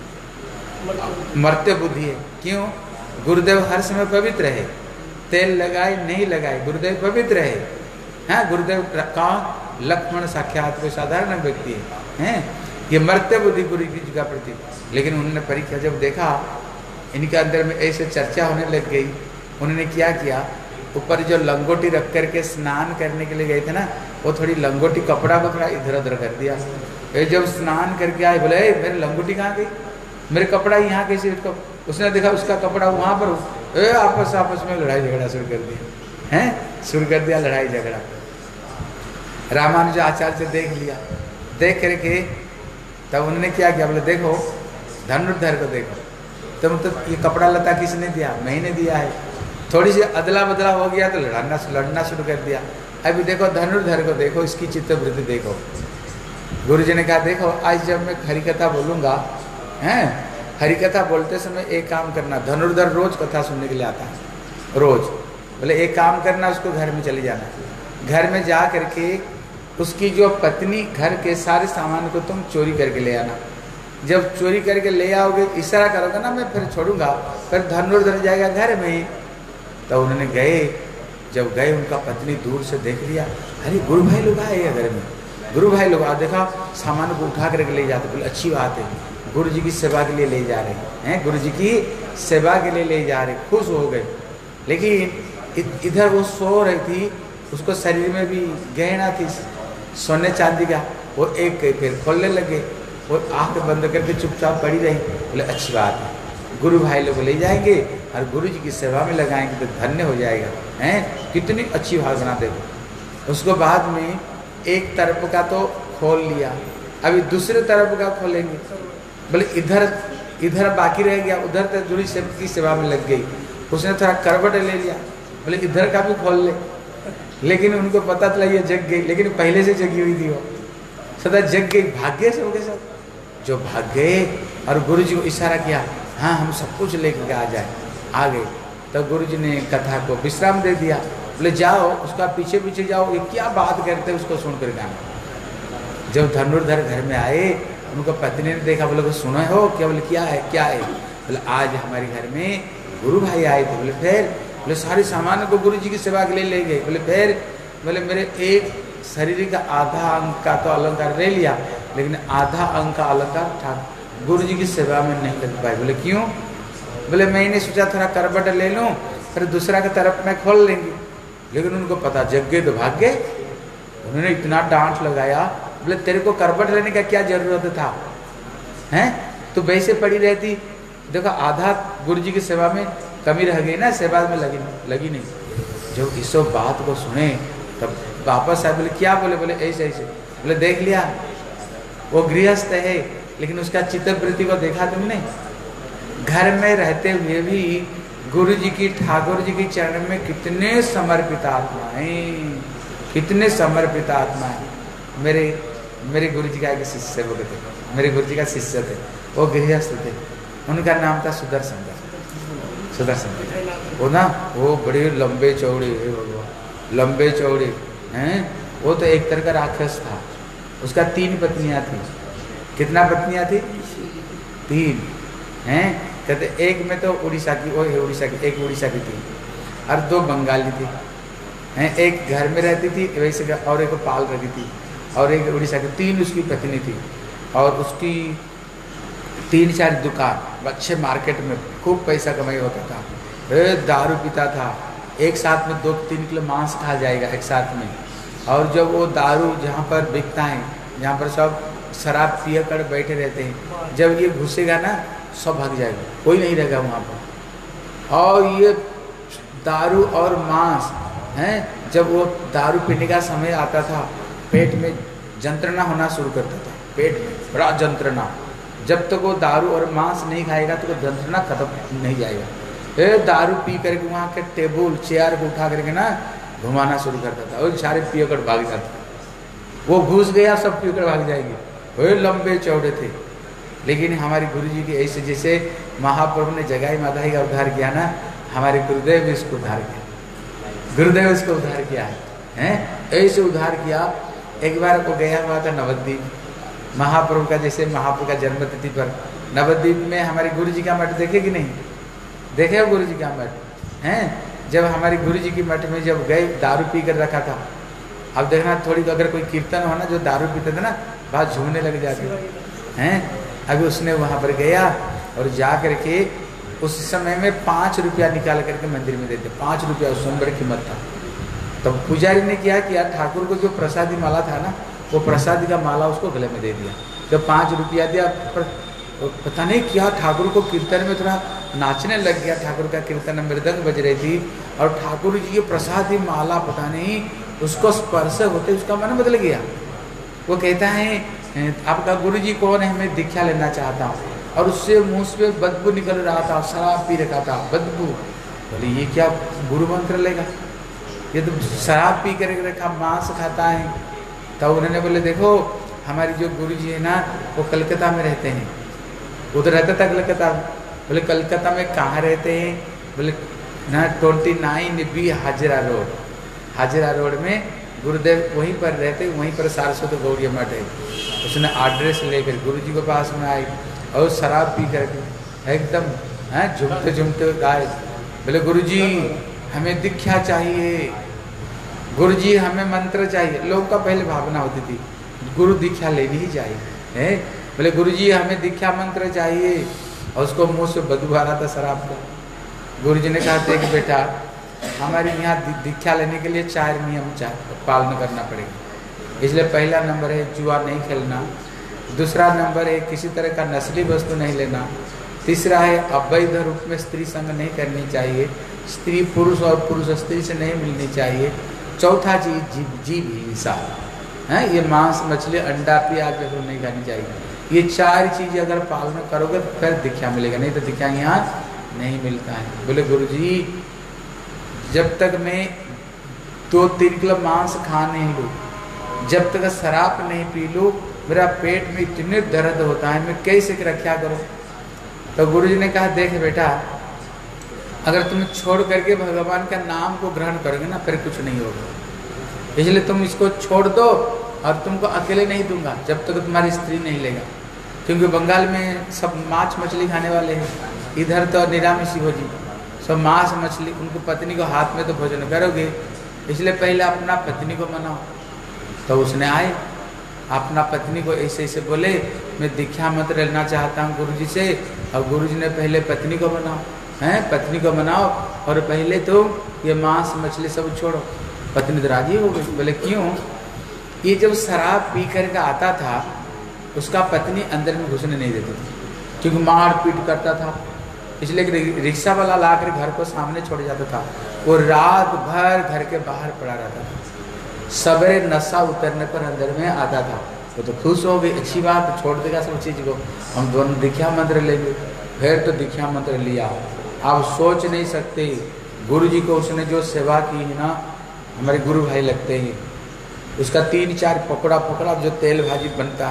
मर्त्य बुद्धि है। क्यों? गुरुदेव हर समय पवित्र है, तेल लगाए नहीं लगाए गुरुदेव पवित्र है। हाँ, गुरुदेव का लक्ष्मण साक्षात कोई साधारण व्यक्ति है, हैं? ये मर्त्य बुद्धि गुरु जी का प्रति। लेकिन उन्होंने परीक्षा जब देखा इनके अंदर में ऐसे चर्चा होने लग गई, उन्होंने क्या किया, ऊपर जो लंगोटी रख करके स्नान करने के लिए गए थे ना, वो थोड़ी लंगोटी कपड़ा को थोड़ा इधर उधर कर दिया। ये जब स्नान करके आए, बोले मेरी लंगोटी कहाँ गई, मेरे कपड़ा यहाँ कैसे, उसको उसने देखा उसका कपड़ा वहाँ पर, ए आपस आपस में लड़ाई झगड़ा शुरू कर दिया, हैं शुरू कर दिया लड़ाई झगड़ा। रामानुज आचार्य से देख लिया, देख करके तब उन्होंने क्या किया, बोले देखो धनुर्धर को देखो, तुम तो ये कपड़ा लता किसने दिया, मैंने दिया है। थोड़ी सी अदला बदला हो गया तो लड़ना लड़ना शुरू कर दिया। अभी देखो धनुर्धर को देखो, इसकी चित्तवृत्ति देखो। गुरु जी ने कहा देखो आज जब मैं हरिकथा बोलूँगा, हैं हरिकथा बोलते समय एक काम करना, धनुर्धर रोज कथा सुनने के लिए आता है रोज, बोले एक काम करना, उसको घर में चले जाना, घर में जा करके उसकी जो पत्नी घर के सारे सामान को तुम चोरी करके ले आना। जब चोरी करके ले आओगे, इशारा करोगे ना मैं फिर छोड़ूंगा, फिर धनुर्धर जाएगा घर में। तो उन्होंने गए, जब गए उनका पत्नी दूर से देख लिया, अरे गुरु भाई लोग आए घर में, गुरु भाई लोग आ देखा सामान को उठा करके ले जाते, बोले अच्छी बात है, गुरु जी की सेवा के लिए ले जा रहे हैं, गुरु जी की सेवा के लिए ले जा रहे, खुश हो गए। लेकिन इधर वो सो रही थी, उसको शरीर में भी गहना थी सोने चांदी का, वो एक फिर खोलने लगे, वो आँख बंद करके चुपचाप पड़ी रही। बोले अच्छी बात है, गुरु भाई लोग ले जाएंगे और गुरु जी की सेवा में लगाएंगे तो धन्य हो जाएगा, हैं कितनी अच्छी भावना देखो। उसको बाद में एक तरफ का तो खोल लिया, अभी दूसरे तरफ का खोलेंगे, बोले इधर इधर बाकी रह गया, उधर तक गुरु जी की सेवा में लग गई। उसने थोड़ा करवट ले लिया, बोले इधर का भी खोल ले, लेकिन उनको पता चला ये जग गई, लेकिन पहले से जगी हुई थी वो, सदा जग गई, भाग्य से हो गए सब। जो भाग गए और गुरु जी को इशारा किया, हाँ हम सब कुछ लेकर आ जाए, आ गए। तब गुरु जी ने कथा को विश्राम दे दिया, बोले जाओ उसका पीछे पीछे जाओ, ये क्या बात करते हैं उसको सुन कर गाना। जब धनुर्धर घर में आए, उनको पत्नी ने देखा, बोले सुनो हो क्या, बोले क्या है क्या है, बोले आज हमारे घर में गुरु भाई आए थे। बोले फिर, बोले सारे सामान को गुरु जी की सेवा के लिए ले गए। बोले फिर, बोले मेरे एक शरीर का आधा अंग का तो अलंकार ले लिया, लेकिन आधा अंग का अलंकार था गुरु जी की सेवा में नहीं लग पाए। बोले क्यों, बोले मैंने सोचा थोड़ा करबट ले लूँ, फिर दूसरा की तरफ में खोल लेंगे, लेकिन उनको पता जग गए तो भाग गए। उन्होंने इतना डांट लगाया, बोले तेरे को करबट लेने का क्या जरूरत था, हैं तो वैसे पड़ी रहती। देखो आधा गुरु जी की सेवा में कमी रह गई ना, सेवा में लगी लगी नहीं। जब इस बात को सुने तब वापस आए, बोले क्या, बोले बोले ऐसे ऐसे, बोले देख लिया वो गृहस्थ है, लेकिन उसका चित्तवृत्ति को देखा तुमने, घर में रहते हुए भी गुरु जी की ठाकुर जी की चरण में कितने समर्पित आत्मा हैं, कितने समर्पित आत्मा है। मेरे मेरे गुरु जी का एक शिष्य वो थे, मेरे गुरु जी का शिष्य थे, वो गृहस्थ थे, उनका नाम था सुदर्शन दास। सुदर्शन वो ना वो बड़े लंबे चौड़े, लंबे चौड़े हैं, वो तो एक तरह का राक्षस था। उसका तीन पत्नियां थी। कितना पत्नियां थी, तीन हैं। कहते एक में तो उड़ीसा की, वो है उड़ीसा की, एक उड़ीसा की थी और दो बंगाली थी हैं, एक घर में रहती थी वैसे, और एक पाल रखी थी, और एक उड़ीसा की, तीन उसकी पत्नी थी। और उसकी तीन चार दुकान, अच्छे मार्केट में खूब पैसा कमाई होता था, दारू पीता था, एक साथ में दो तीन किलो मांस खा जाएगा एक साथ में। और जब वो दारू जहाँ पर बिकता है, जहाँ पर सब शराब पिए कर बैठे रहते हैं, जब ये घुसेगा ना सब भाग जाएगा, कोई नहीं रहेगा वहाँ पर। और ये दारू और मांस हैं, जब वो दारू पीने का समय आता था, पेट में जंत्रणा होना शुरू करता था, पेट में बड़ा जंत्रणा। जब तक तो वो दारू और मांस नहीं खाएगा तो वो जंत्रणा खत्म नहीं जाएगा। ए दारू पी करके वहाँ के टेबल चेयर को उठा करके ना घुमाना शुरू करता था, और सारे पियकर भाग जाते। वो घुस गया सब पियकर भाग जाएंगे, वो लंबे चौड़े थे। लेकिन हमारे गुरु जी के ऐसे, जैसे महाप्रभु ने जगाई माधाई का उद्धार किया ना, हमारे गुरुदेव भी इसको उद्धार किया, गुरुदेव इसको उद्धार किया है, हैं ऐसे उद्धार किया। एक बार वो गया हुआ था नवद्वीप, महाप्रभु का, जैसे महाप्रभु का जन्म तिथि पर नवद्वीप में हमारे गुरु जी का मठ देखे कि नहीं देखे हो, गुरु जी का मठ हैं। जब हमारे गुरु जी की मठ में जब गए, दारू पी कर रखा था। अब देखना थोड़ी, अगर कोई कीर्तन हो ना, जो दारू पीते थे ना बात झूमने लग जाती हैं। अभी उसने वहाँ पर गया और जा करके उस समय में पाँच रुपया निकाल करके मंदिर में देते, पाँच रुपया उस समय बड़ी कीमत था। तब पुजारी ने क्या किया, ठाकुर को जो प्रसादी माला था ना, वो प्रसादी का माला उसको गले में दे दिया। जब पाँच रुपया दिया, पर पता नहीं क्या ठाकुर को कीर्तन में थोड़ा नाचने लग गया। ठाकुर का कीर्तन मृदंग बज रही थी और ठाकुर जी की प्रसादी माला पता नहीं उसको स्पर्श होते उसका मन बदल गया। वो कहता है आपका गुरु जी कौन है, मैं दीक्षा लेना चाहता हूँ। और उससे मुँह से बदबू निकल रहा था, शराब पी रखा था, बदबू। बोले ये क्या गुरु मंत्र लेगा, ये तो शराब पी कर रखा, मांस खाता है। तब उन्होंने बोले देखो हमारी जो गुरु जी है ना, वो कलकत्ता में रहते हैं। उधर रहता था कलकत्ता। बोले कलकत्ता में कहाँ रहते हैं, बोले ना twenty nine B Hazra road, Hazra road में गुरुदेव वहीं पर रहते, वहीं पर सारस्वत गौड़िया मठ है। उसने एड्रेस लेकर गुरु जी के पास में आई और शराब पी करके एकदम हैं झुमते झुमते आए। बोले गुरु जी हमें दीक्षा चाहिए, गुरु जी हमें मंत्र चाहिए। लोग का पहले भावना होती थी गुरु दीक्षा लेनी ही चाहिए है। बोले गुरुजी हमें दीक्षा मंत्र चाहिए, और उसको मुंह से बदबू आ रहा था शराब का। गुरुजी ने कहा था कि बेटा हमारे यहाँ दीक्षा लेने के लिए चार नियम पालन करना पड़ेगा। इसलिए पहला नंबर है जुआ नहीं खेलना, दूसरा नंबर है किसी तरह का नस्ली वस्तु नहीं लेना, तीसरा है अवैध रूप में स्त्री संग नहीं करनी चाहिए, स्त्री पुरुष और पुरुष स्त्री से नहीं मिलनी चाहिए, चौथा चीज जीव जीव हिंसा है, ये मांस मछली अंडा प्याज लहसुन नहीं खानी चाहिए। ये चार चीज़ अगर पालन करोगे तो फिर दीक्षा मिलेगा, नहीं तो दीक्षा यहाँ नहीं मिलता है। बोले गुरुजी जब तक मैं दो तीन किलो मांस खा नहीं लूँ, जब तक शराब नहीं पी लूँ, मेरा पेट में इतने दर्द होता है, मैं कैसे रक्षा करूँ। तो गुरुजी ने कहा देख बेटा अगर तुम छोड़ करके भगवान का नाम को ग्रहण करोगे ना फिर कुछ नहीं होगा, इसलिए तुम इसको छोड़ दो और तुमको अकेले नहीं दूंगा जब तक तुम्हारी स्त्री नहीं लेगा, क्योंकि बंगाल में सब मांस मछली खाने वाले हैं, इधर तो निरामिषी भोजी सब मांस मछली, उनको पत्नी को हाथ में तो भोजन करोगे, इसलिए पहले अपना पत्नी को मनाओ। तो उसने आए अपना पत्नी को ऐसे ऐसे बोले मैं दीक्षा मंत्र लेना चाहता हूँ गुरुजी से, और गुरुजी ने पहले पत्नी को मनाओ हैं, पत्नी को मनाओ और पहले तुम ये मांस मछली सब छोड़ो। पत्नी तो राजी हो गई। बोले क्यों? ये जब शराब पी करके आता था उसका पत्नी अंदर में घुसने नहीं देती थी, क्योंकि मार पीट करता था, इसलिए रिक्शा वाला ला कर घर को सामने छोड़ जाता था, वो रात भर घर के बाहर पड़ा रहता था। सवेरे नशा उतरने पर अंदर में आता था, वो तो खुश हो गई, अच्छी बात, छोड़ देगा सब चीज़ को, हम दोनों दीक्षा मंत्र लेंगे। फिर तो दीक्षा मंत्र लिया। आप सोच नहीं सकते गुरु जी को उसने जो सेवा की है ना, हमारे गुरु भाई लगते हैं, उसका तीन चार पकौड़ा पकड़ा जो तेल भाजी बनता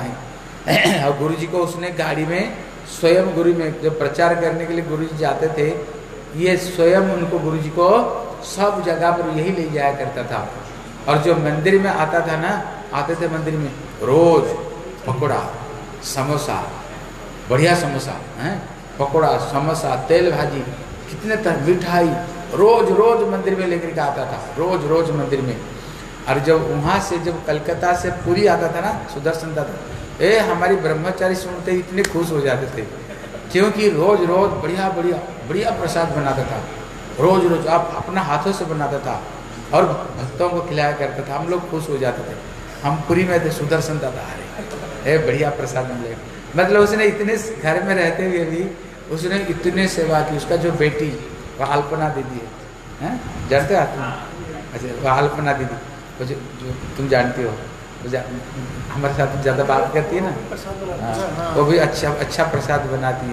है, और गुरु जी को उसने गाड़ी में स्वयं गुरु में जब प्रचार करने के लिए गुरु जी जाते थे, ये स्वयं उनको गुरु जी को सब जगह पर यही ले जाया करता था। और जो मंदिर में आता था ना, आते थे मंदिर में रोज पकौड़ा समोसा, बढ़िया समोसा हैं, पकौड़ा समोसा तेल भाजी कितने तरह मिठाई, रोज रोज मंदिर में लेकर के आता था, रोज रोज मंदिर में। और जब वहाँ से जब कलकत्ता से पुरी आता था ना, सुदर्शन दादा, ए हमारी ब्रह्मचारी सुनते इतने खुश हो जाते थे, क्योंकि रोज रोज बढ़िया बढ़िया बढ़िया प्रसाद बनाता था, रोज रोज आप अपना हाथों से बनाता था और भक्तों को खिलाया करता था। हम लोग खुश हो जाते थे, हम पुरी में थे, सुदर्शन दादा आ रहे, ए बढ़िया प्रसाद मिलेगा। मतलब उसने इतने घर में रहते हुए भी उसने इतने सेवा की। उसका जो बेटी वो अल्पना दीदी है, हैं जानते हो आप? अच्छा वो अल्पना दीदी वो जो, जो तुम जानती हो, हमारे साथ ज़्यादा बात करती है ना, हाँ, वो भी अच्छा अच्छा प्रसाद बनाती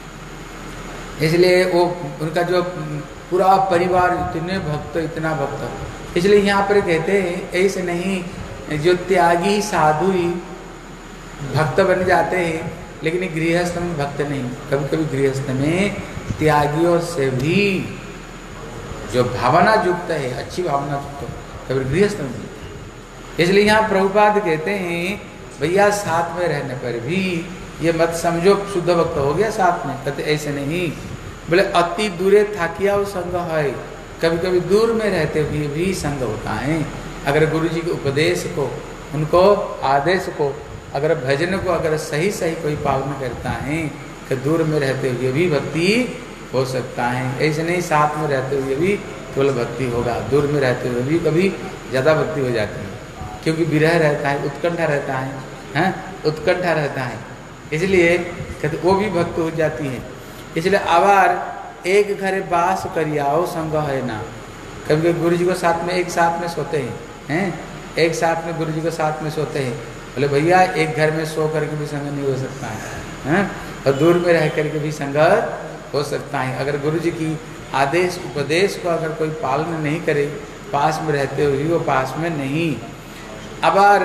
है। इसलिए वो उनका जो पूरा परिवार इतने भक्त इतना भक्त, इसलिए यहाँ पर कहते हैं ऐसे नहीं जो त्यागी साधु ही भक्त बन जाते हैं, लेकिन गृहस्थ में भक्त नहीं। कभी कभी गृहस्थ में त्यागियों से भी जो भावना युक्त है, अच्छी भावना युक्त, कभी गृहस्थ में मिलता है। इसलिए यहाँ प्रभुपाद कहते हैं भैया साथ में रहने पर भी ये मत समझो शुद्ध भक्त हो गया साथ में, कहते ऐसे नहीं। बोले अति दूरे थाकिया संग है, कभी कभी दूर में रहते हुए भी संग होता है। अगर गुरु जी के उपदेश को, उनको आदेश को, अगर भजन को अगर सही सही कोई पालन करता है तो दूर में रहते हुए भी भक्ति हो सकता है। ऐसे नहीं साथ में रहते हुए भी केवल भक्ति होगा, दूर में रहते हुए भी कभी ज़्यादा भक्ति हो जाती है, क्योंकि विरह रहता है, उत्कंठा रहता है, हैं उत्कंठा रहता है, इसलिए कहते वो भी भक्त हो जाती है। इसलिए आवार एक घर बास करियाओ संग है ना, कभी गुरु जी को साथ में एक साथ में सोते हैं, हैं एक साथ में गुरु जी को साथ में सोते हैं। बोले भैया एक घर में सो करके भी संगत नहीं हो सकता है, हैं और दूर में रह करके भी संगत हो सकता है। अगर गुरु जी की आदेश उपदेश को अगर कोई पालन नहीं करे, पास में रहते हुए वो पास में नहीं। अबार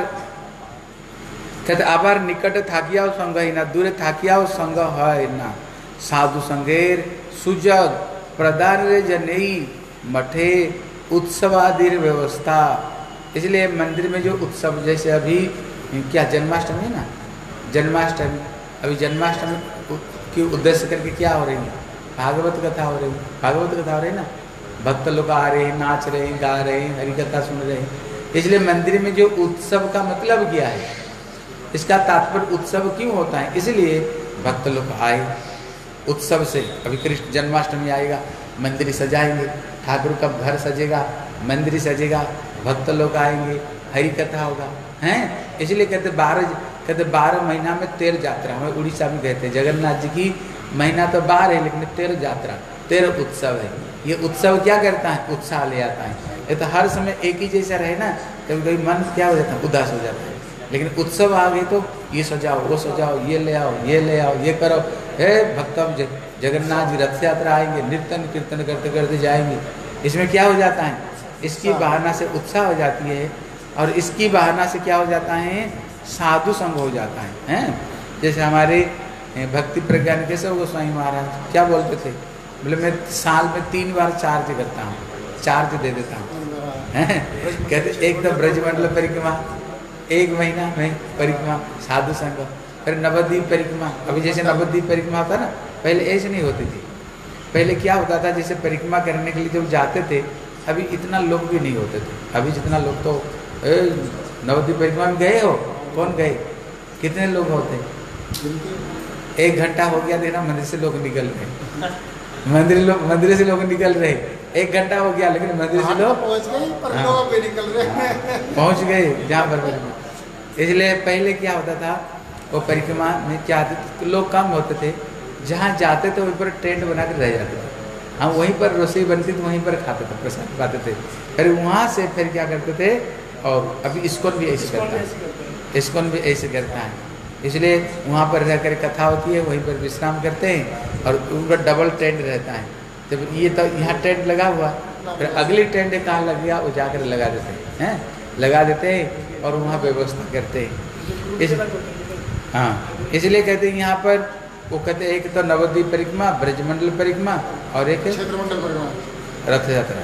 कहते अबार निकट थाकिया संग ही ना, दूर थाकिया संग है ना, साधु संगेर सुजग प्रदान रे जनेई मठे उत्सवादि व्यवस्था। इसलिए मंदिर में जो उत्सव, जैसे अभी क्या जन्माष्टमी है ना, जन्माष्टमी अभी जन्माष्टमी की उद्देश्य करके क्या हो रही है, भागवत कथा हो रही है, भागवत कथा हो रही है ना, भक्त लोग आ रहे हैं, नाच रहे हैं, गा रहे हैं, हरि कथा सुन रहे हैं। इसलिए मंदिर में जो उत्सव का मतलब क्या है, इसका तात्पर्य उत्सव क्यों होता है, इसलिए भक्त लोग आए उत्सव से। अभी कृष्ण जन्माष्टमी आएगा, मंदिर सजाएंगे, ठाकुर का घर सजेगा, मंदिर सजेगा, भक्त लोग आएंगे, हरि कथा होगा, हैं। इसलिए कहते बारह कहते बारह महीना में तेरह यात्रा, हमें उड़ीसा में कहते हैं जगन्नाथ जी की महीना तो बारह है, लेकिन तेरह यात्रा, तेरह उत्सव है। ये उत्सव क्या करता है, उत्साह ले आता है। ये तो हर समय एक ही जैसा रहे ना, कभी कभी मन क्या हो जाता है, उदास हो जाता है। लेकिन उत्सव आ गए तो ये सजाओ, वो सजाओ, ये ले आओ, ये ले आओ, ये करो। हे भक्तम जगन्नाथ जी रथ यात्रा आएंगे, कीर्तन कीर्तन करते करते जाएंगे। इसमें क्या हो जाता है, इसकी बहाना से उत्साह हो जाती है, और इसकी बहाना से क्या हो जाता है, साधु संग हो जाता है, हैं। जैसे हमारे भक्ति प्रज्ञान कैसे गोस्वामी महाराज क्या बोलते थे, बोले मैं साल में तीन बार चार्ज करता हूँ, चार्ज दे देता हूँ, कहते एक तो ब्रजमंडल परिक्रमा, एक महीना में परिक्रमा साधु संग, फिर नवद्वीप परिक्रमा। अभी जैसे नवद्वीप परिक्रमा होता ना, पहले ऐसे नहीं होती थी। पहले क्या होता था, जैसे परिक्रमा करने के लिए जब जाते थे, अभी इतना लोग भी नहीं होते थे। अभी जितना लोग तो नवद्वीप परिक्रमा में गए हो, कौन गए, कितने लोग होते, एक घंटा हो गया देखना मंदिर से लोग निकल रहे, मंदिर लोग मंदिर से लोग निकल रहे, एक घंटा हो गया लेकिन मंदिर से लोग पहुंच गए, पर लोग भी निकल रहे, पहुंच गए जहाँ पर परिक्रमा। इसलिए पहले क्या होता था, वो परिक्रमा में क्या आते थे, लोग कम होते थे, जहाँ जाते थे वहीं पर टेंट बना कर रह जाते थे। हम वहीं पर रसोई बनती थी, वहीं पर खाते थे, प्रसाद पाते थे। फिर वहाँ से फिर क्या करते थे, और अभी इस्कॉन भी ऐसे करता है, इस्कॉन भी ऐसे करता है। इसलिए वहाँ पर रह कर कथा होती है, वहीं पर विश्राम करते हैं, और उनका डबल टेंट रहता है। जब ये तो यहाँ टेंट लगा हुआ, फिर अगली टेंट कहाँ लग गया, वो जाकर लगा देते हैं, लगा देते हैं और वहाँ व्यवस्था करते हैं। इस हाँ, इसलिए कहते हैं यहाँ पर वो कहते हैं एक तो नवद्वीप परिक्रमा, ब्रजमंडल परिक्रमा, और एक क्षेत्रमंडल परिक्रमा, रथ यात्रा।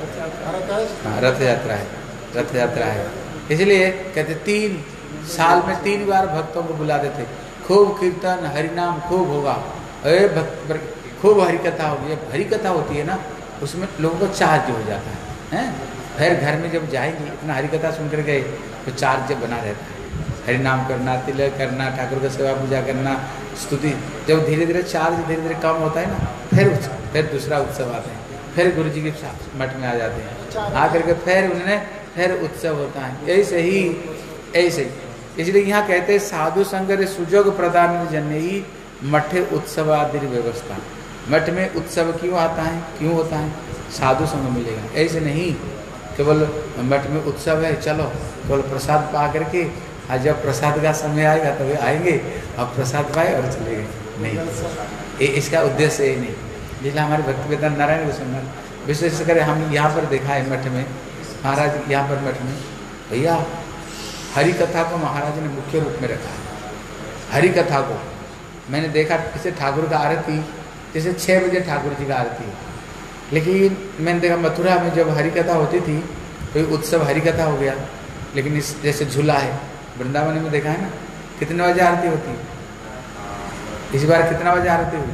हाँ, रथ यात्रा है, रथ यात्रा है। इसलिए कहते तीन साल में तीन बार भक्तों को बुला देते, खूब कीर्तन हरिनाम खूब होगा, अरे भक्त खूब हरि कथा होगी। हरि कथा होती है ना, उसमें लोगों को चार्ज हो जाता है, हैं। फिर घर में जब जाएंगे, इतना हरि कथा सुनकर गए तो चार्ज बना रहता है, हरिनाम करना, तिलक करना, ठाकुर का सेवा पूजा करना, स्तुति। जब धीरे धीरे चार्ज धीरे धीरे कम होता है ना, फिर फिर दूसरा उत्सव आते हैं, फिर गुरु जी के मठ में आ जाते हैं, आकर के फिर उन्हें फिर उत्सव होता है। ऐसे ही ऐसे ही इसलिए यहाँ कहते हैं साधु संग सुजोग प्रदान जन्य ही मठे उत्सव आदि व्यवस्था। मठ में उत्सव क्यों आता है, क्यों होता है, साधु संग मिलेगा। ऐसे नहीं केवल मठ में उत्सव है, चलो केवल प्रसाद पा करके, आज जब प्रसाद का समय आएगा तभी आएंगे और प्रसाद पाए और चले गए, नहीं, ये इसका उद्देश्य ये नहीं। जिसलिए हमारे भक्ति वेदांत नारायण गोस्वामी विशेष कर हम यहाँ पर देखा है मठ में, महाराज यहाँ पर मठ में भैया हरि कथा को महाराज ने मुख्य रूप में रखा है। हरि कथा को मैंने देखा, जैसे ठाकुर का आरती जैसे छः बजे ठाकुर जी का आरती है, लेकिन मैंने देखा मथुरा में जब हरि कथा होती थी, कोई उत्सव हरि कथा हो गया, लेकिन इस जैसे झूला है वृंदावन में देखा है ना, कितने बजे आरती होती है, इस बार कितना बजे आरती हुई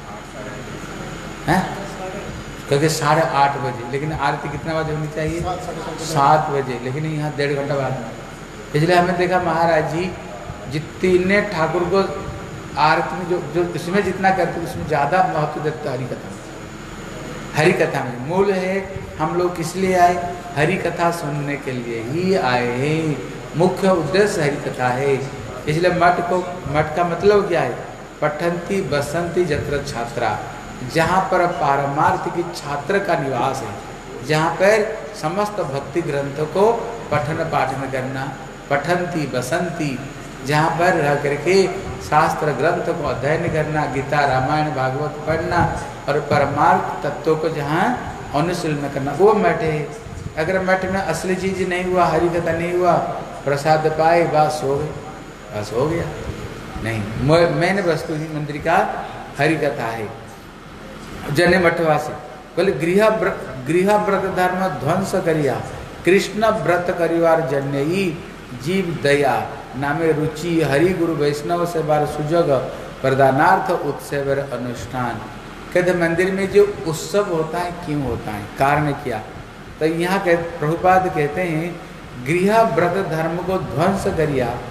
है, क्योंकि साढ़े आठ बजे, लेकिन आरती कितना बजे होनी चाहिए, सात बजे, लेकिन यहाँ डेढ़ घंटा बाद। इसलिए हमें देखा महाराज जी जितने ठाकुर को आरती में जो जो इसमें जितना करते उसमें ज़्यादा महत्व देते हरि कथा में। हरि कथा में मूल है, हम लोग किस लिए आए, हरि कथा सुनने के लिए ही आए हैं, मुख्य उद्देश्य हरि कथा है। इसलिए मठ को, मठ का मतलब क्या है, पठंती बसंती जत्र छात्रा, जहाँ पर पारमार्थ की छात्र का निवास है, जहाँ पर समस्त भक्ति ग्रंथों को पठन पाठन करना, पठंती बसंती, जहाँ पर रह करके शास्त्र ग्रंथ को अध्ययन करना, गीता रामायण भागवत पढ़ना और परमार्थ तत्वों को जहाँ अनुशीलन करना, वो मठ है। अगर मठ में असली चीज़ नहीं हुआ, हरि कथा नहीं हुआ, प्रसाद पाए बस हो गए, बस हो गया नहीं। मैंने वस्तु ही मंदिर का हरि कथा है। जने मठवासी बोले गृह गृह व्रत धर्म ध्वंस करिया, कृष्ण व्रत करिवार जन्य ही जीव दया नामे रुचि, हरि गुरु वैष्णव से बार सुजग प्रदानार्थ उत्सव अनुष्ठान। कहते मंदिर में जो उत्सव होता है क्यों होता है, कारण क्या, तो यहाँ कह प्रभुपाद कहते हैं गृह व्रत धर्म को ध्वंस करिया,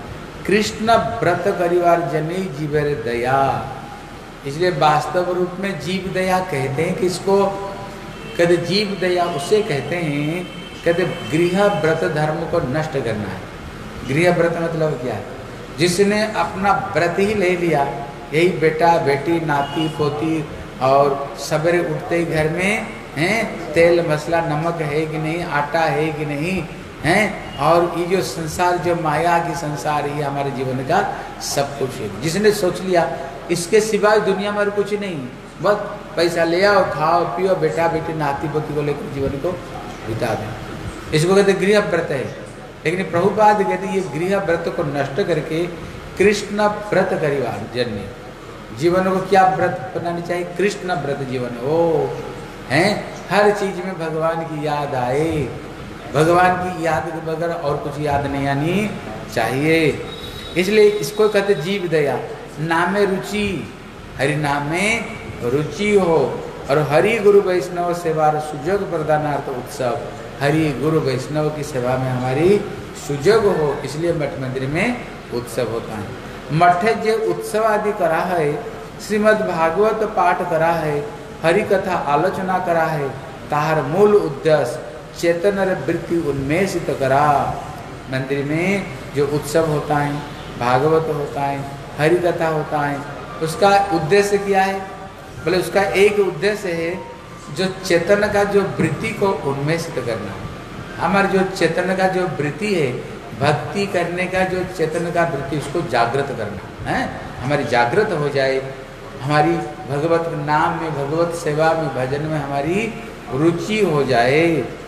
कृष्ण व्रत करिवार जनी जीवर दया। इसलिए वास्तव रूप में जीव दया कहते हैं किसको? कहते जीव दया उसे कहते हैं, कहते गृह व्रत धर्म को नष्ट करना है। गृह व्रत मतलब क्या है? जिसने अपना व्रत ही ले लिया, यही बेटा बेटी नाती पोती और सवेरे उठते ही घर में हैं तेल मसाला नमक है कि नहीं, आटा है कि नहीं हैं, और ये जो संसार जो माया की संसार ही हमारे जीवन का सब कुछ है। जिसने सोच लिया इसके सिवाय दुनिया में और कुछ नहीं, बस पैसा ले आओ खाओ पियो बेटा बेटी नाती पोती को लेकर जीवन को बिता दें, इसको कहते गृह व्रत है। लेकिन प्रभुपाद कहते ये गृह व्रत को नष्ट करके कृष्ण व्रत करिवार जन्य जीवन को क्या व्रत बनानी चाहिए? कृष्ण व्रत जीवन हो हैं, हर चीज में भगवान की याद आए, भगवान की याद के बगैर और कुछ याद नहीं आनी चाहिए। इसलिए इसको कहते जीव दया। नामे रुचि, हरि नाम में रुचि हो, और हरि गुरु वैष्णव सेवा सुजोग प्रदानार्थ उत्सव, हरि गुरु वैष्णव की सेवा में हमारी सुजोग हो, इसलिए मठ मंदिर में उत्सव होता है। मठे जे उत्सव आदि करा है, श्रीमद् भागवत पाठ करा है, हरि कथा आलोचना करा है, ताहर मूल उद्देश्य चेतन वृत्ति उन्मेषित करा। मंदिर में जो उत्सव होता है, भागवत होता है, हरि कथा होता है, उसका उद्देश्य क्या है? बोले उसका एक उद्देश्य है जो चेतन का जो वृत्ति को उन्मेषित करना। हमारे जो चेतन का जो वृत्ति है, भक्ति करने का जो चेतन का वृत्ति, उसको जागृत करना है, हमारी जागृत हो जाए, हमारी भगवत नाम में भगवत सेवा में भजन में हमारी रुचि हो जाए।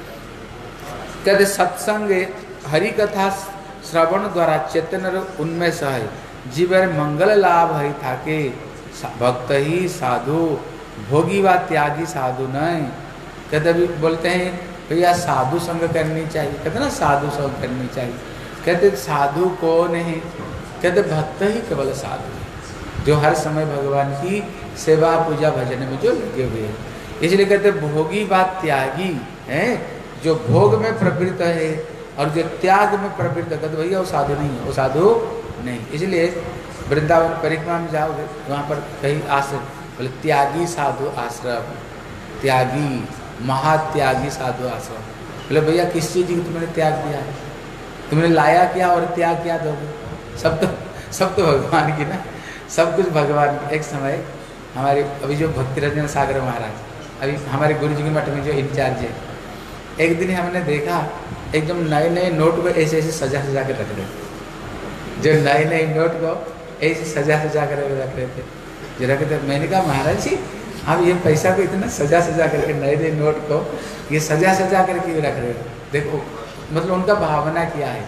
कहते सत्संग हरि कथा श्रवण द्वारा चेतन उन्मेष है, जीवन मंगल लाभ है थाके, भक्त ही साधु भोगी व त्यागी साधु नहीं। कहते भी बोलते हैं भैया साधु संग करनी चाहिए, कहते ना साधु संग करनी चाहिए। कहते साधु कौन है? कहते भक्त ही केवल साधु है, जो हर समय भगवान की सेवा पूजा भजन में जो लगे हुए हैं। इसलिए कहते भोगी व त्यागी है, जो भोग में प्रवृत्त है और जो त्याग में प्रवृत्त है, कहते भैया वो साधु नहीं है, वो साधु नहीं। इसलिए वृंदावन परिक्रमा में जाओगे वहाँ पर कहीं आश्रम बोले त्यागी साधु आश्रम, त्यागी महात्यागी साधु आश्रम। बोले भैया किस चीज़ की तुमने त्याग दिया है? तुमने लाया क्या और त्याग क्या दोगे? सब तो सब तो भगवान की ना, सब कुछ भगवान की। एक समय हमारे अभी जो भक्ति रंजन सागर महाराज अभी हमारे गुरु जी के मठ में जो इंचार्ज है, एक दिन हमने देखा एकदम नए नए नोट को ऐसे ऐसे सजा सजा कर रख रहे थे, जो नए नए नोट को ऐसे सजा सजा कर रख रहे थे, जो रखे थे। मैंने कहा महाराज जी आप ये पैसा को इतना सजा सजा करके नए नए नोट को ये सजा सजा करके रख रहे हो, देखो मतलब उनका भावना क्या है।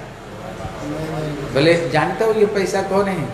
बोले जानते हो ये पैसा कौन है?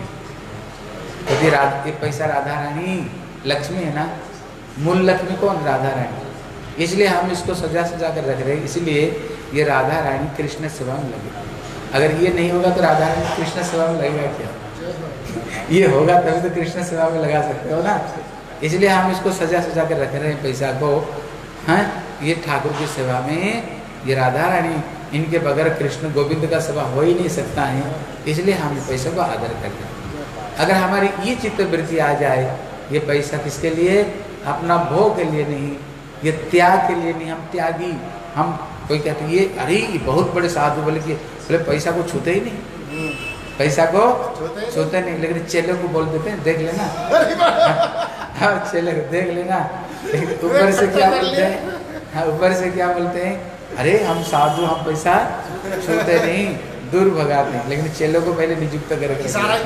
तो ये ये पैसा राधा रानी लक्ष्मी है ना, मूल लक्ष्मी कौन? राधा रानी। इसलिए हम इसको सजा सजा कर रख रहे हैं, इसलिए ये राधा रानी कृष्ण सेवा में लगे। अगर ये नहीं होगा तो राधा रानी कृष्ण सेवा में लगेगा क्या? ये होगा तभी तो कृष्ण सेवा में लगा सकते हो ना। इसलिए हम इसको सजा सजा कर रख रहे हैं पैसा को। हाँ, ये ठाकुर की सेवा में ये राधा रानी, इनके बगैर कृष्ण गोविंद का सेवा हो ही नहीं सकता है, इसलिए हम पैसे को आदर करते हैं। अगर हमारी ये चित्तवृत्ति आ जाए, ये पैसा किसके लिए? अपना भोग के लिए नहीं, ये त्याग के लिए नहीं। हम त्यागी, हम कोई कहते हैं ये अरे ये बहुत बड़े साधु, बोले कि बोले पैसा को छूते ही नहीं, पैसा को छूते नहीं। लेकिन चेले को बोल देते हैं देख लेना, हाँ चेले को देख लेना। ऊपर से क्या बोलते हैं? हाँ ऊपर से क्या बोलते हैं? अरे हम साधु, हम पैसा छूते नहीं, दूर भगाते हैं। लेकिन चेलों को पहले नियुक्त करके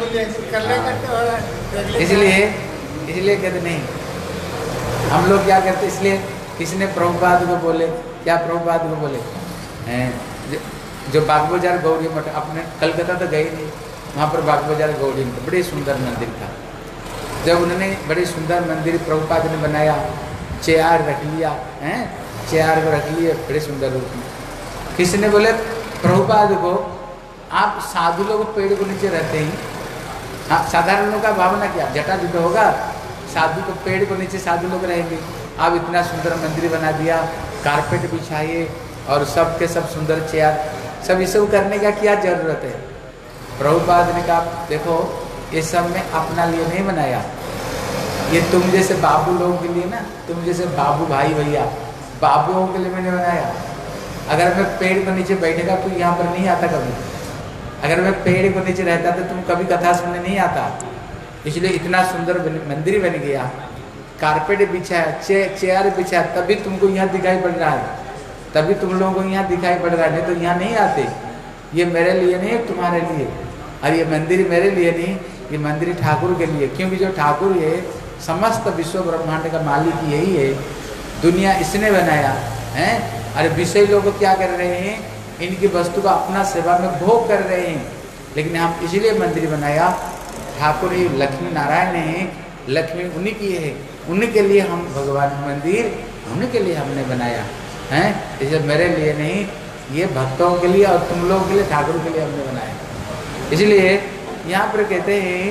इसलिए इसलिए कहते नहीं, हम लोग क्या करते, इसलिए किसने प्रभुपाद को बोले, क्या प्रभुपाद को बोले जो, जो बाग बाजार गौरी मठ, अपने कलकत्ता तो गए नहीं, वहाँ पर बाग बाजार गौरी मठ बड़े सुंदर मंदिर था। जब उन्होंने बड़े सुंदर मंदिर प्रभुपाद ने बनाया, चेयर रख लिया हैं, चेयर को रख लिए बड़े सुंदर रूप में। किसने बोले प्रभुपाद को, आप साधु लोग पेड़ को नीचे रहते हैं, हाँ साधारण लोगों का भावना क्या, जटा जुटा होगा, साधु को पेड़ को नीचे साधु लोग रहेंगे। आप इतना सुंदर मंदिर बना दिया, कारपेट बिछाइए और सब के सब सुंदर चेयर, सब ये सब करने का क्या जरूरत है? प्रभुपाद ने कहा देखो ये सब मैं अपना लिए नहीं बनाया, ये तुम जैसे बाबू लोगों के लिए ना, तुम जैसे बाबू भाई भैया बाबुओं के लिए मैंने बनाया। अगर मैं पेड़ के नीचे बैठेगा तो यहाँ पर नहीं आता कभी, अगर मैं पेड़ के नीचे रहता तो तुम कभी कथा सुनने नहीं आता। इसलिए इतना सुंदर मंदिर बन गया, कारपेट बिछा है, चे, चेयर बिछा है, तभी तुमको यहाँ दिखाई पड़ रहा है, तभी तुम लोगों को यहाँ दिखाई पड़ रहा है, नहीं तो यहाँ नहीं आते। ये मेरे लिए नहीं, तुम्हारे लिए, और ये मंदिर मेरे लिए नहीं, ये मंदिर ठाकुर के लिए, क्योंकि जो ठाकुर है समस्त विश्व ब्रह्मांड का मालिक यही है, दुनिया इसने बनाया है। अरे विषय लोग क्या कर रहे हैं, इनकी वस्तु का अपना सेवा में भोग कर रहे हैं, लेकिन हम इसलिए मंदिर बनाया, ठाकुर ही लक्ष्मी नारायण है, लक्ष्मी उन्हीं की है, उन्हीं के लिए हम भगवान मंदिर उन्हीं के लिए हमने बनाया है, इसलिए मेरे लिए नहीं, ये भक्तों के लिए और तुम लोगों के लिए, ठाकुर के लिए हमने बनाया। इसलिए यहाँ पर कहते हैं,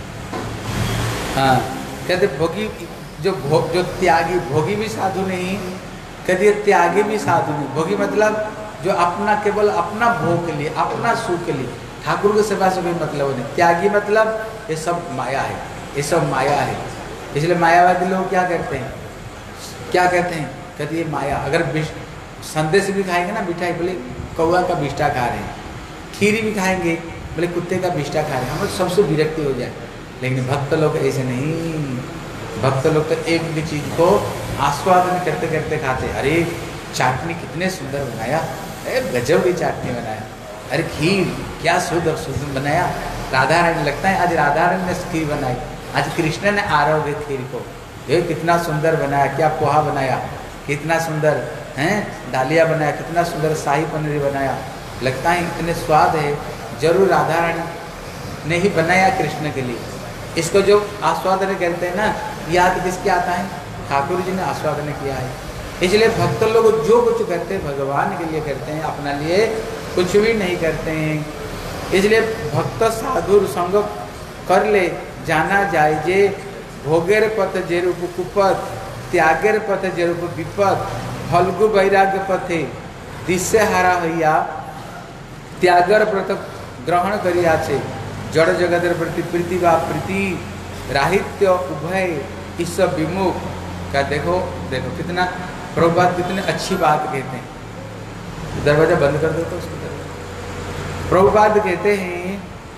हाँ कहते भोगी जो भोग जो त्यागी, भोगी भी साधु नहीं, कहते त्यागी भी साधु नहीं। भोगी मतलब जो अपना केवल अपना भोग के लिए, अपना सुख के लिए, ठाकुर की सेवा से कोई मतलब नहीं। त्यागी मतलब ये सब माया है, ये सब माया है। इसलिए मायावादी लोग क्या करते हैं, क्या कहते हैं, कहते ये माया। अगर संदेश भी खाएंगे ना मिठाई, बोले कौआ का बिष्टा खा रहे हैं, खीरी भी खाएंगे बोले कुत्ते का बिष्टा खा रहे हैं, हम लोग सबसे विरक्ति हो जाए। लेकिन भक्त लोग ऐसे नहीं, भक्त लोग तो एक भी चीज़ को आस्वादन करते करते खाते। अरे चाटनी कितने सुंदर बनाया, अरे गजब की चाटनी बनाया, अरे खीर क्या शुद्ध और शुद्ध बनाया, राधा रानी लगता है आज राधा रानी ने खीर बनाई, आज कृष्ण ने आरोग्य खीर को, ये कितना सुंदर बनाया, क्या पोहा बनाया, कितना सुंदर हैं दालिया बनाया, कितना सुंदर शाही पनीर बनाया, लगता है इतने स्वाद है, जरूर राधा रानी ने ही बनाया कृष्ण के लिए। इसको जो आस्वादन करते हैं ना, याद किसके आता है, ठाकुर जी ने आस्वादन किया है। इसलिए भक्त लोग जो कुछ करते हैं भगवान के लिए करते हैं, अपना लिए कुछ भी नहीं करते हैं। इसलिए भक्त साधु संग कर ले जाना जाए जे, भोगेर पथ जे रूप कुपत, त्यागेर पथ जे रूप विपत, फल्गु वैराग्य पथे दिशे हारा हइया, त्यागर व्रत ग्रहण करिया छे, जड़ जगत प्रति प्रीति व प्रीति राहित्य उभय इस विमुख का। देखो देखो कितना प्रभुपाद कितनी अच्छी बात कहते हैं। दरवाजा बंद कर दो तो उसको। प्रभुपाद कहते हैं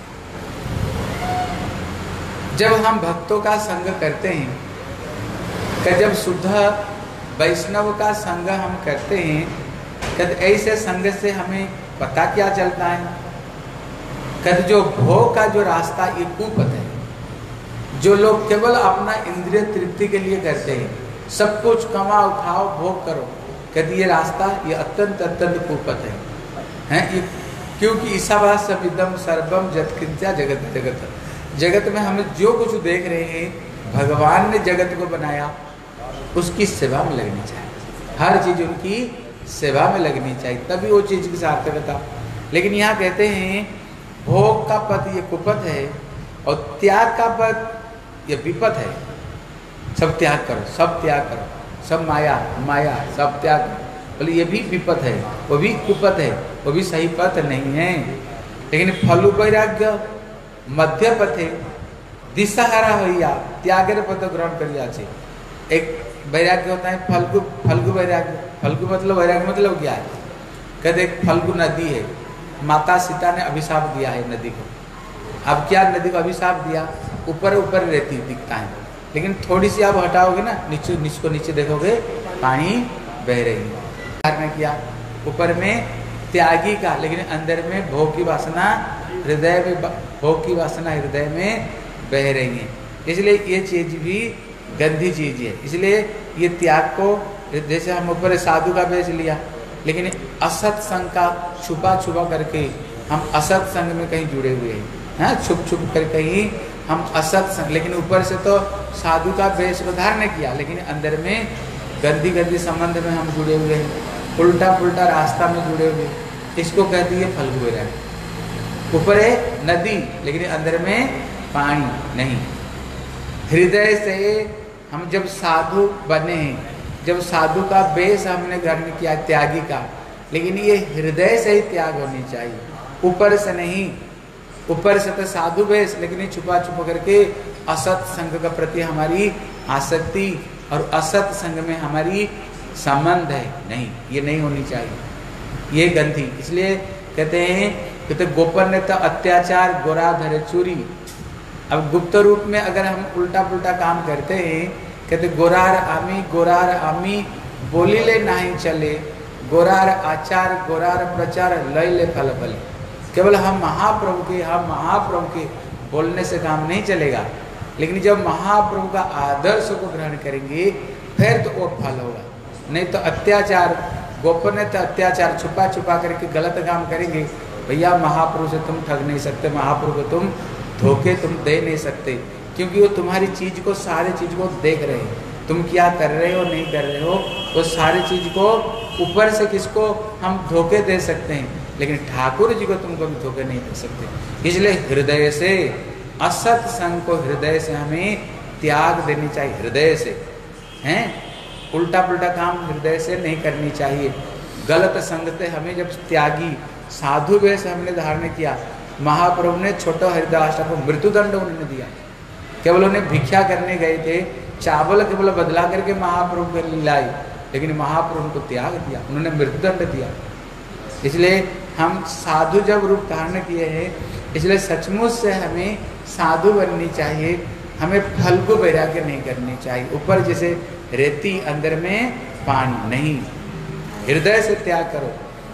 जब हम भक्तों का संग करते हैं, कि जब शुद्ध वैष्णव का संग हम करते हैं, कि ऐसे संग से हमें पता क्या चलता है, कि जो भोग का जो रास्ता ये कुपथ है, जो लोग केवल अपना इंद्रिय तृप्ति के लिए करते हैं, सब कुछ कमाओ खाओ भोग करो, कहते ये रास्ता ये अत्यंत अत्यंत कुपथ है, हैं ये, क्योंकि ईशावास सविदम सर्वम जत्किंत्या जगत जगत, जगत में हम जो कुछ देख रहे हैं, भगवान ने जगत को बनाया, उसकी सेवा में लगनी चाहिए, हर चीज उनकी सेवा में लगनी चाहिए, तभी वो चीज की सार्थकता। लेकिन यहाँ कहते हैं भोग का पथ ये कुपथ है और त्याग का पथ ये विपथ है। सब त्याग करो, सब त्याग करो, सब माया माया सब त्याग करो, बोले ये भी विपथ है, वो भी कुपथ है, वो भी सही पथ नहीं है। लेकिन फलु वैराग्य मध्य पथे दिशाहारा होइया, त्यागर पथ ग्रहण करिया छे। एक वैराग्य होता है फल्गु, फल्गु वैराग्य, फल्गु मतलब वैराग्य मतलब क्या है, कहते एक फल्गु नदी है, माता सीता ने अभिशाप दिया है नदी को। अब क्या नदी को अभिशाप दिया, ऊपर ऊपर रहती दिखता है, लेकिन थोड़ी सी आप हटाओगे ना, नीचे नीचे को नीचे देखोगे पानी बह रही है। ने किया ऊपर में त्यागी का, लेकिन अंदर में भोग की वासना, हृदय में भोग की वासना हृदय में बह रही है। इसलिए ये चीज भी गंदी चीज है। इसलिए ये त्याग को, जैसे हम ऊपर साधु का बेच लिया, लेकिन असत संग का छुपा छुपा करके हम असत संग में कहीं जुड़े हुए हैं, हाँ छुप छुप कर कहीं हम असत संग, लेकिन ऊपर से तो साधु का वेश को धारण किया, लेकिन अंदर में गंदी गंदी संबंध में हम जुड़े हुए हैं, उल्टा पुल्टा रास्ता में जुड़े हुए। इसको कहती है फल्गु वैराग्य। ऊपर है नदी, लेकिन अंदर में पानी नहीं। हृदय से हम जब साधु बने हैं, जब साधु का वेश हमने ग्रहण किया त्यागी का, लेकिन ये हृदय से ही त्याग होनी चाहिए, ऊपर से नहीं। ऊपर से तो साधु वेश, लेकिन ये छुपा छुपा करके असत संग का प्रति हमारी आसक्ति और असत संग में हमारी संबंध है, नहीं, ये नहीं होनी चाहिए, ये गंदी। इसलिए कहते हैं कहते गोपर ने तो अत्याचार गोरा धरे चूरी। अब गुप्त रूप में अगर हम उल्टा पुल्टा काम करते हैं, कहते गोरार आमी गोरार आमी बोली ले नहीं चले, गोरार आचार गोरार प्रचार लय ले फल फले। केवल हम महाप्रभु के हम महाप्रभु के बोलने से काम नहीं चलेगा, लेकिन जब महाप्रभु का आदर्श को ग्रहण करेंगे फिर तो वो फल होगा। नहीं तो अत्याचार, गोपर ने तो अत्याचार छुपा छुपा करके गलत काम करेंगे, भैया महाप्रभु से तुम ठग नहीं सकते, महाप्रभु को तुम धोखे तुम दे नहीं सकते, क्योंकि वो तुम्हारी चीज को सारे चीज को देख रहे हैं, तुम क्या कर रहे हो नहीं कर रहे हो, वो सारी चीज को ऊपर से किसको हम धोखे दे सकते हैं, लेकिन ठाकुर जी को तुम कभी धोखे नहीं दे सकते। इसलिए हृदय से असत संग को हृदय से हमें त्याग देनी चाहिए, हृदय से हैं, उल्टा पुल्टा काम हृदय से नहीं करनी चाहिए। गलत संगते हमें जब त्यागी साधु वेश हमने धारण किया, महाप्रभु ने छोटा हरिदास को मृत्युदंड उन्होंने दिया, केवल उन्हें भिक्षा करने गए थे, चावल केवल बदला करके महाप्रभु के लिए लाई, लेकिन महाप्रभु को त्याग दिया, उन्होंने मृत्युदंड दिया। इसलिए हम साधु जब रूप धारण किए हैं, इसलिए सचमुच से हमें साधु बननी चाहिए, हमें फल्गु वैराग्य नहीं करनी चाहिए, ऊपर जैसे रेती अंदर में पानी नहीं, हृदय से त्याग करो।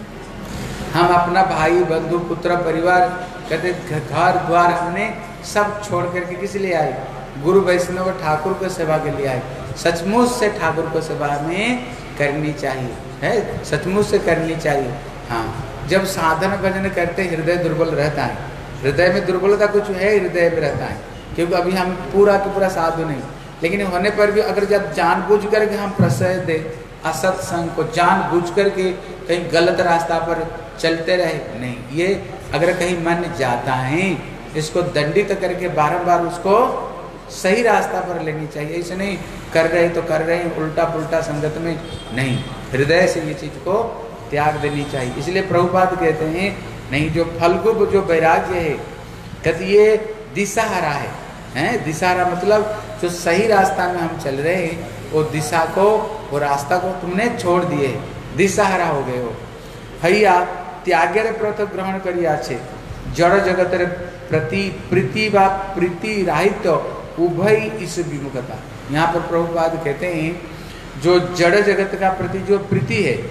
हम अपना भाई बंधु पुत्र परिवार कहते घर द्वार हमने सब छोड़ करके किस लिए आए, गुरु वैष्णव ठाकुर को सेवा के लिए आए। सचमुच से ठाकुर को सेवा में करनी चाहिए, है सचमुच से करनी चाहिए। हाँ, जब साधन भजन करते हृदय दुर्बल रहता है, हृदय में दुर्बलता कुछ है, हृदय में रहता है, क्योंकि अभी हम पूरा के पूरा साधु नहीं, लेकिन होने पर भी अगर जब जानबूझ करके हम प्रश्रय दे असत संग को, जानबूझ करके कहीं गलत रास्ता पर चलते रहे, नहीं, ये अगर कहीं मन जाता है इसको दंडित करके बारंबार उसको सही रास्ता पर लेनी चाहिए। ऐसे नहीं कर रहे तो कर रहे हैं उल्टा पुल्टा संगत में, नहीं, हृदय से ये चीज को त्याग देनी चाहिए। इसलिए प्रभुपाद कहते हैं नहीं, जो फल्गु जो वैराग्य है कहते ये दिशाहरा है, हैं, दिशाहरा मतलब जो सही रास्ता में हम चल रहे हैं वो दिशा को, वो रास्ता को तुमने छोड़ दिए, दिशाहरा हो गए हो। हैया त्यागेर प्रथ ग्रहण करिया छे, जड़ जगत प्रति प्रीति व प्रीति राहित्य उभय इस विमुखता। यहाँ पर प्रभुपाद कहते हैं जो जड़ जगत का प्रति जो प्रीति है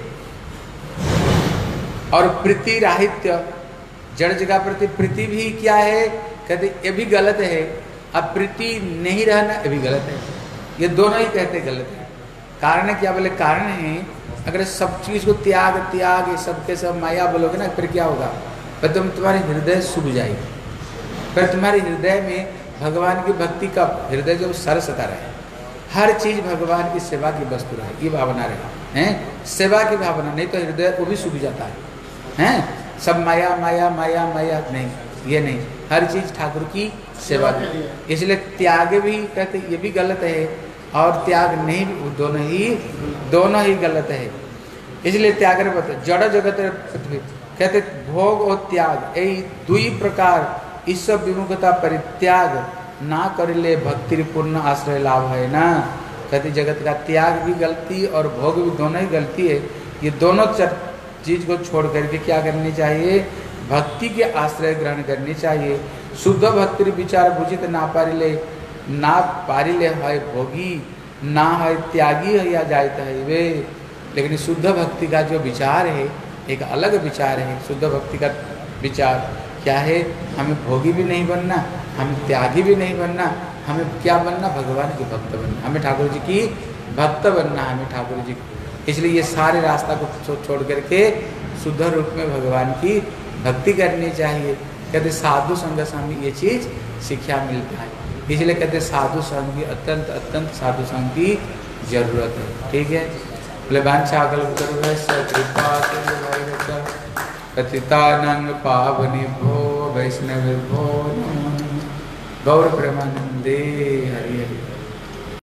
और प्रीति राहित्य, जड़ जगत प्रति प्रीति भी क्या है, कहते ये भी गलत है, अब प्रीति नहीं रहना ये भी गलत है, ये दोनों ही कहते गलत है। कारण क्या बोले, कारण है अगर सब चीज को त्याग त्याग सबके सब माया बोलोगे ना, फिर क्या होगा, फिर तुम तुम्हारे हृदय सूख जाएगी, फिर तुम्हारे हृदय में भगवान की भक्ति का हृदय जो सरसता रहे, हर चीज भगवान की सेवा की वस्तु रहे, ये भावना रहे, हैं सेवा की भावना, नहीं तो हृदय वो भी सूख जाता है, हैं सब माया माया माया माया, नहीं, ये नहीं, हर चीज ठाकुर की सेवा की। इसलिए त्याग भी कहते ये भी गलत है और त्याग नहीं, दोनों ही दोनों ही गलत है। इसलिए त्याग जड़ जगत कहते भोग और त्याग यही दुई प्रकार, इस सब विमुखता परित्याग ना कर ले भक्ति पूर्ण आश्रय लाभ है ना। कहते जगत का त्याग भी गलती और भोग भी दोनों ही गलती है, ये दोनों चीज को छोड़ करके क्या करनी चाहिए, भक्ति के आश्रय ग्रहण करनी चाहिए। शुद्ध भक्ति विचार बुझित ना पारिले, ना पारिले है भोगी, ना है त्यागी है या जायत है वे। लेकिन शुद्ध भक्ति का जो विचार है एक अलग विचार है। शुद्ध भक्ति का विचार क्या है, हमें भोगी भी नहीं बनना, हमें त्यागी भी नहीं बनना, हमें क्या बनना, भगवान के भक्त बनना, हमें ठाकुर जी की भक्त बनना, हमें ठाकुर जी। इसलिए ये सारे रास्ता को छोड़ करके शुद्ध रूप में भगवान की भक्ति करनी चाहिए। कहते साधु संग से हमें ये चीज शिक्षा मिलता है, इसलिए कहते साधु संग की अत्यंत अत्यंत साधु संग की जरूरत है। ठीक है, बोले पतितानंग पावनी भो वैष्णव भो गौर प्रेमानंदे हरि।